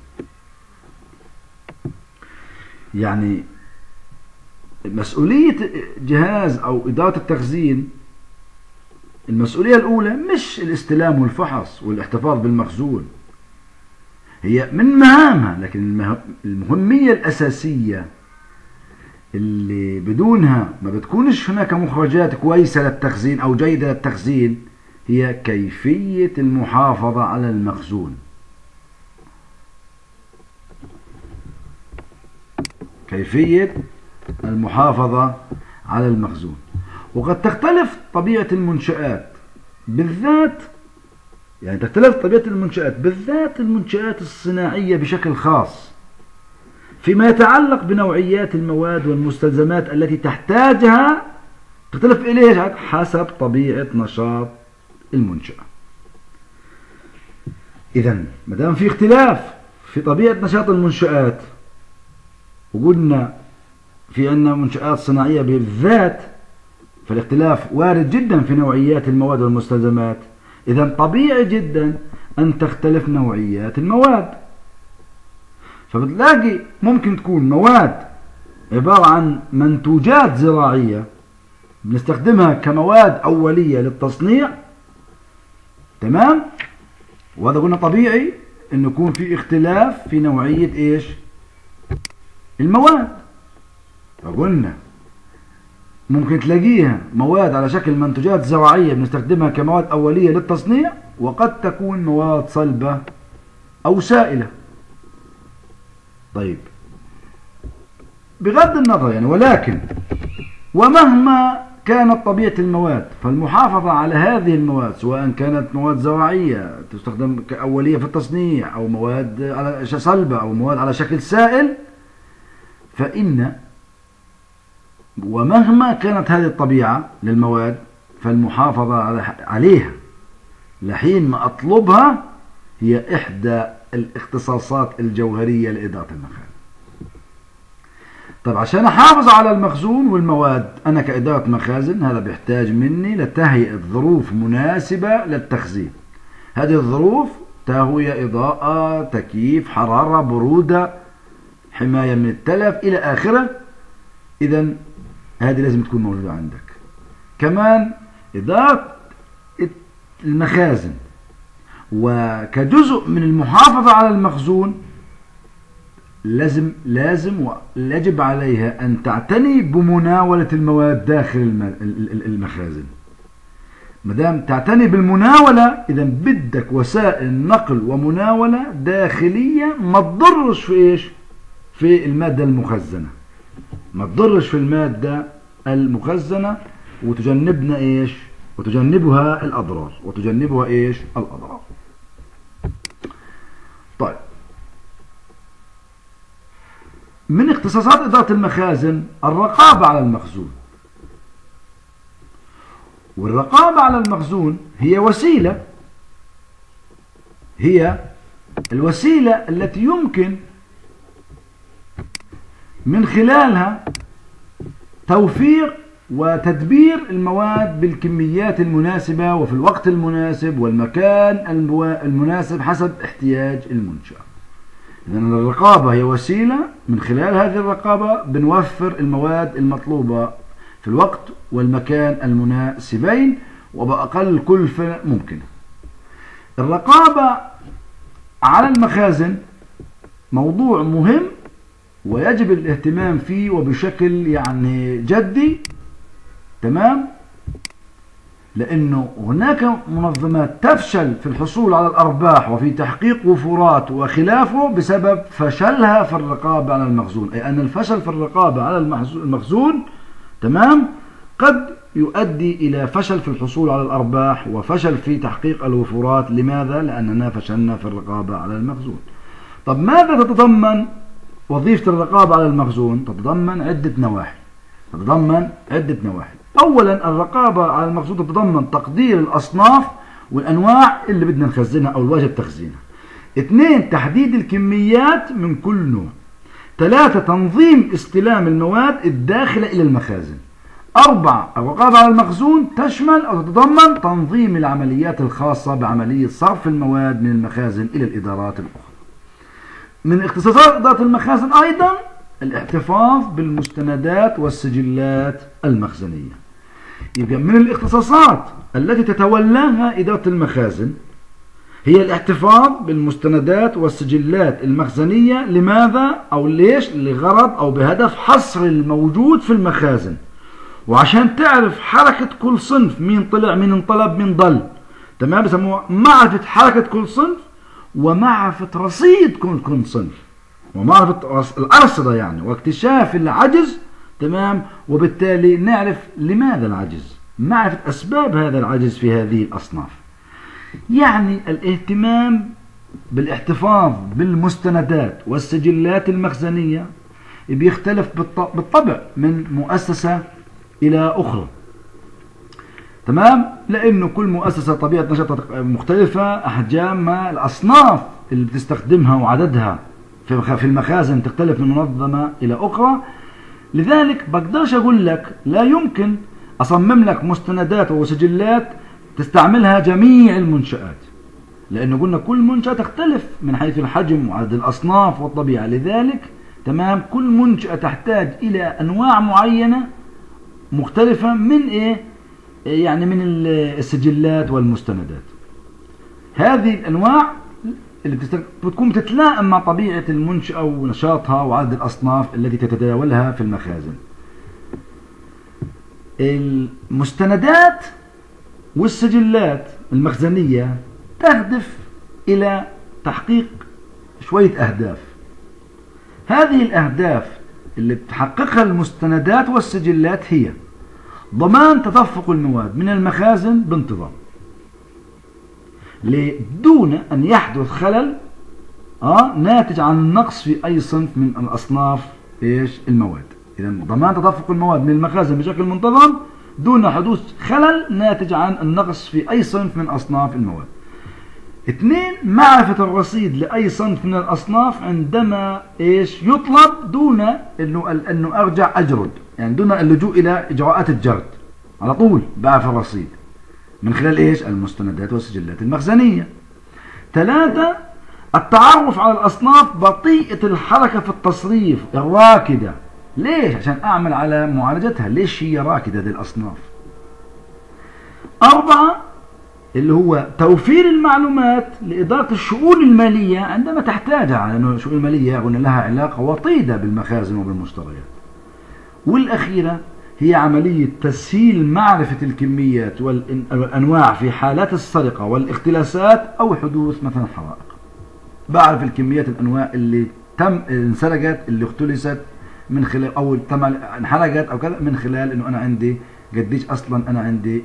يعني مسؤولية جهاز أو إدارة التخزين، المسؤولية الأولى مش الاستلام والفحص والاحتفاظ بالمخزون، هي من مهامها، لكن المهمية الأساسية اللي بدونها ما بتكونش هناك مخرجات كويسة للتخزين أو جيدة للتخزين هي كيفية المحافظة على المخزون. كيفية المحافظة على المخزون. وقد تختلف طبيعة المنشآت بالذات، يعني تختلف طبيعة المنشآت بالذات المنشآت الصناعية بشكل خاص فيما يتعلق بنوعيات المواد والمستلزمات التي تحتاجها، تختلف إليها حسب طبيعة نشاط المنشأة. إذن ما دام في اختلاف في طبيعة نشاط المنشآت، وقلنا في عندنا منشآت صناعية بالذات، فالاختلاف وارد جدا في نوعيات المواد والمستلزمات. إذن طبيعي جدا أن تختلف نوعيات المواد، فبتلاقي ممكن تكون مواد عبارة عن منتوجات زراعية بنستخدمها كمواد أولية للتصنيع، تمام؟ وهذا قلنا طبيعي أن يكون في اختلاف في نوعية إيش؟ المواد. فقلنا ممكن تلاقيها مواد على شكل منتوجات زراعية بنستخدمها كمواد أولية للتصنيع، وقد تكون مواد صلبة أو سائلة. طيب بغض النظر يعني، ولكن ومهما كانت طبيعة المواد، فالمحافظة على هذه المواد سواء كانت مواد زراعية تستخدم كأولية في التصنيع أو مواد على صلبة أو مواد على شكل سائل، فإن ومهما كانت هذه الطبيعة للمواد فالمحافظة عليها لحين ما أطلبها هي إحدى الاختصاصات الجوهرية لإدارة المخازن. طيب عشان أحافظ على المخزون والمواد أنا كإدارة مخازن، هذا بيحتاج مني لتهيئة ظروف مناسبة للتخزين. هذه الظروف تهوية، إضاءة، تكييف، حرارة، برودة، حماية من التلف إلى آخره. إذن هذه لازم تكون موجودة عندك. كمان إدارة المخازن وكجزء من المحافظة على المخزون لازم ويجب عليها أن تعتني بمناولة المواد داخل المخازن. مادام تعتني بالمناولة، إذا بدك وسائل نقل ومناولة داخلية ما تضرش في إيش؟ في المادة المخزنة، ما تضرش في المادة المخزنة، وتجنبنا إيش؟ وتجنبها الأضرار، وتجنبها إيش؟ الأضرار. طيب من اختصاصات إدارة المخازن الرقابة على المخزون. والرقابة على المخزون هي وسيلة، هي الوسيلة التي يمكن من خلالها توفير وتدبير المواد بالكميات المناسبة وفي الوقت المناسب والمكان المناسب حسب احتياج المنشأة. إذن الرقابة هي وسيلة من خلال هذه الرقابة بنوفر المواد المطلوبة في الوقت والمكان المناسبين وبأقل كلفة ممكنة. الرقابة على المخازن موضوع مهم ويجب الاهتمام فيه وبشكل يعني جدي، تمام؟ لأنه هناك منظمات تفشل في الحصول على الأرباح وفي تحقيق وفورات وخلافه بسبب فشلها في الرقابة على المخزون. أي أن الفشل في الرقابة على المخزون، تمام، قد يؤدي إلى فشل في الحصول على الأرباح وفشل في تحقيق الوفورات. لماذا؟ لأننا فشلنا في الرقابة على المخزون. طب ماذا تتضمن وظيفة الرقابة على المخزون؟ تتضمن عدة نواحي. أولا الرقابة على المخزون تتضمن تقدير الأصناف والأنواع اللي بدنا نخزنها أو الواجب تخزينها. 2 تحديد الكميات من كل نوع. 3 تنظيم استلام المواد الداخلة إلى المخازن. 4 الرقابة على المخزون تشمل أو تتضمن تنظيم العمليات الخاصة بعملية صرف المواد من المخازن إلى الإدارات الأخرى. من اختصاصات إدارة المخازن أيضا الاحتفاظ بالمستندات والسجلات المخزنية. يبقى من الاختصاصات التي تتولاها إدارة المخازن هي الاحتفاظ بالمستندات والسجلات المخزنية. لماذا أو ليش؟ لغرض أو بهدف حصر الموجود في المخازن، وعشان تعرف حركة كل صنف، مين طلع مين انطلب مين ضل. تمام، بسموها معرفة حركة كل صنف ومعرفة رصيد كل صنف ومعرفة الأرصدة يعني، واكتشاف العجز. تمام، وبالتالي نعرف لماذا العجز، معرفة أسباب هذا العجز في هذه الأصناف. يعني الاهتمام بالاحتفاظ بالمستندات والسجلات المخزنية بيختلف بالطبع من مؤسسة إلى أخرى. تمام، لأنه كل مؤسسة طبيعة نشاطها مختلفة، أحجام الأصناف اللي بتستخدمها وعددها في المخازن تختلف من منظمة إلى أخرى. لذلك بقدرش أقول لك لا يمكن أصمم لك مستندات وسجلات تستعملها جميع المنشآت، لأنه قلنا كل منشأة تختلف من حيث الحجم وعدد الأصناف والطبيعة. لذلك تمام كل منشأة تحتاج إلى أنواع معينة مختلفة من إيه؟ يعني من السجلات والمستندات. هذه الأنواع اللي بتكون بتتلائم مع طبيعة المنشأة ونشاطها وعدد الأصناف التي تتداولها في المخازن. المستندات والسجلات المخزنية تهدف إلى تحقيق شوية أهداف. هذه الأهداف اللي بتحققها المستندات والسجلات هي ضمان تدفق المواد من المخازن بانتظام دون أن يحدث خلل ناتج عن النقص في أي صنف من الأصناف المواد. إذا ضمان تدفق المواد من المخازن بشكل منتظم دون حدوث خلل ناتج عن النقص في أي صنف من أصناف المواد. 2 معرفة الرصيد لأي صنف من الأصناف عندما يطلب دون أنه أرجع أجرد، يعني دون اللجوء إلى إجراءات الجرد، على طول بعرف الرصيد من خلال المستندات والسجلات المخزنية. 3 التعرف على الأصناف بطيئة الحركة في التصريف الراكدة. ليش؟ عشان أعمل على معالجتها. ليش هي راكدة هذه الأصناف؟ 4 اللي هو توفير المعلومات لإدارة الشؤون المالية عندما تحتاجها، لأنه الشؤون المالية قلنا لها علاقة وطيدة بالمخازن وبالمشتريات. والأخيرة هي عملية تسهيل معرفة الكميات والأنواع في حالات السرقة والاختلاسات أو حدوث مثلا حرائق. بعرف الكميات الأنواع اللي تم انسرقت، اللي اختلست من خلال أو تم انحرقت أو كذا، من خلال إنه أنا عندي قديش أصلا أنا عندي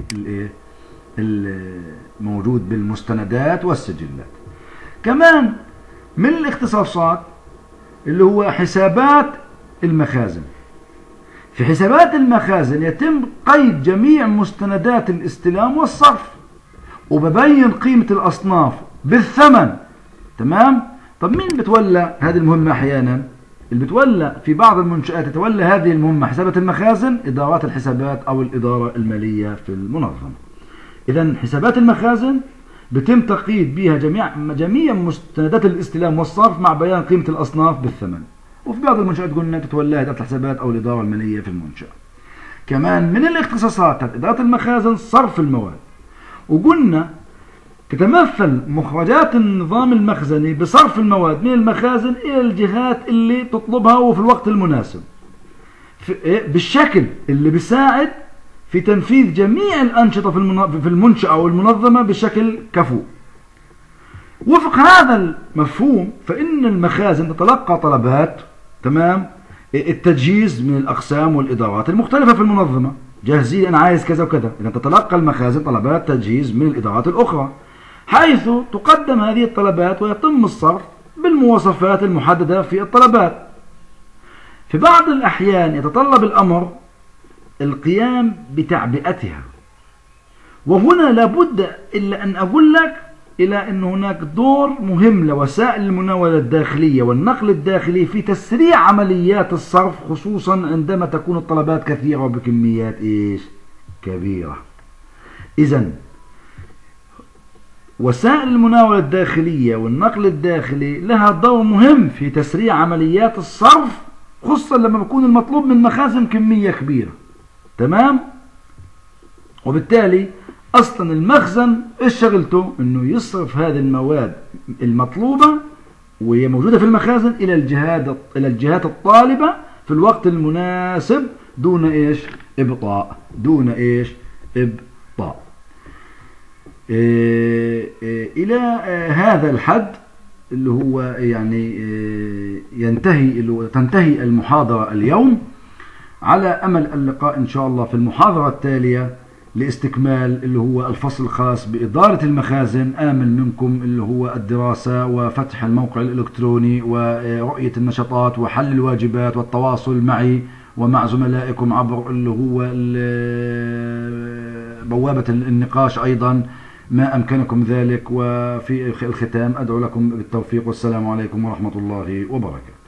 الموجود بالمستندات والسجلات. كمان من الاختصاصات اللي هو حسابات المخازن. في حسابات المخازن يتم قيد جميع مستندات الاستلام والصرف، وببين قيمة الأصناف بالثمن. تمام؟ طب مين بتولى هذه المهمة أحيانا؟ اللي بتولى في بعض المنشآت يتولى هذه المهمة حسابات المخازن إدارات الحسابات أو الإدارة المالية في المنظمة. إذن حسابات المخازن بتم تقييد بها جميع مستندات الاستلام والصرف مع بيان قيمة الأصناف بالثمن. وفي بعض المنشآت قلنا تتولاها إدارة الحسابات أو الإدارة المالية في المنشأة. كمان من الاختصاصات إدارة المخازن صرف المواد، وقلنا تتمثل مخرجات النظام المخزني بصرف المواد من المخازن إلى الجهات اللي تطلبها وفي الوقت المناسب بالشكل اللي بيساعد في تنفيذ جميع الأنشطة في المنشأة أو المنظمة بشكل كفؤ. وفق هذا المفهوم فإن المخازن تتلقى طلبات التجهيز من الأقسام والإدارات المختلفة في المنظمة. جاهزين، أنا عايز كذا وكذا. إذا تتلقى المخازن طلبات تجهيز من الإدارات الأخرى، حيث تقدم هذه الطلبات ويتم الصرف بالمواصفات المحددة في الطلبات. في بعض الأحيان يتطلب الأمر القيام بتعبئتها، وهنا لابد إلا أن أقول لك إلى أن هناك دور مهم لوسائل المناولة الداخلية والنقل الداخلي في تسريع عمليات الصرف، خصوصا عندما تكون الطلبات كثيرة وبكميات كبيرة. إذن وسائل المناولة الداخلية والنقل الداخلي لها دور مهم في تسريع عمليات الصرف، خصوصا لما بيكون المطلوب من مخازن كمية كبيرة. تمام؟ وبالتالي أصلا المخزن إيش شغلته؟ إنه يصرف هذه المواد المطلوبة وهي موجودة في المخازن إلى الجهات الطالبة في الوقت المناسب دون إبطاء. إلى هذا الحد اللي هو يعني تنتهي المحاضرة اليوم، على أمل اللقاء إن شاء الله في المحاضرة التالية لاستكمال اللي هو الفصل الخاص بإدارة المخازن. آمل منكم اللي هو الدراسة وفتح الموقع الإلكتروني ورؤية النشاطات وحل الواجبات والتواصل معي ومع زملائكم عبر اللي هو بوابة النقاش أيضا ما أمكنكم ذلك. وفي الختام أدعو لكم بالتوفيق، والسلام عليكم ورحمة الله وبركاته.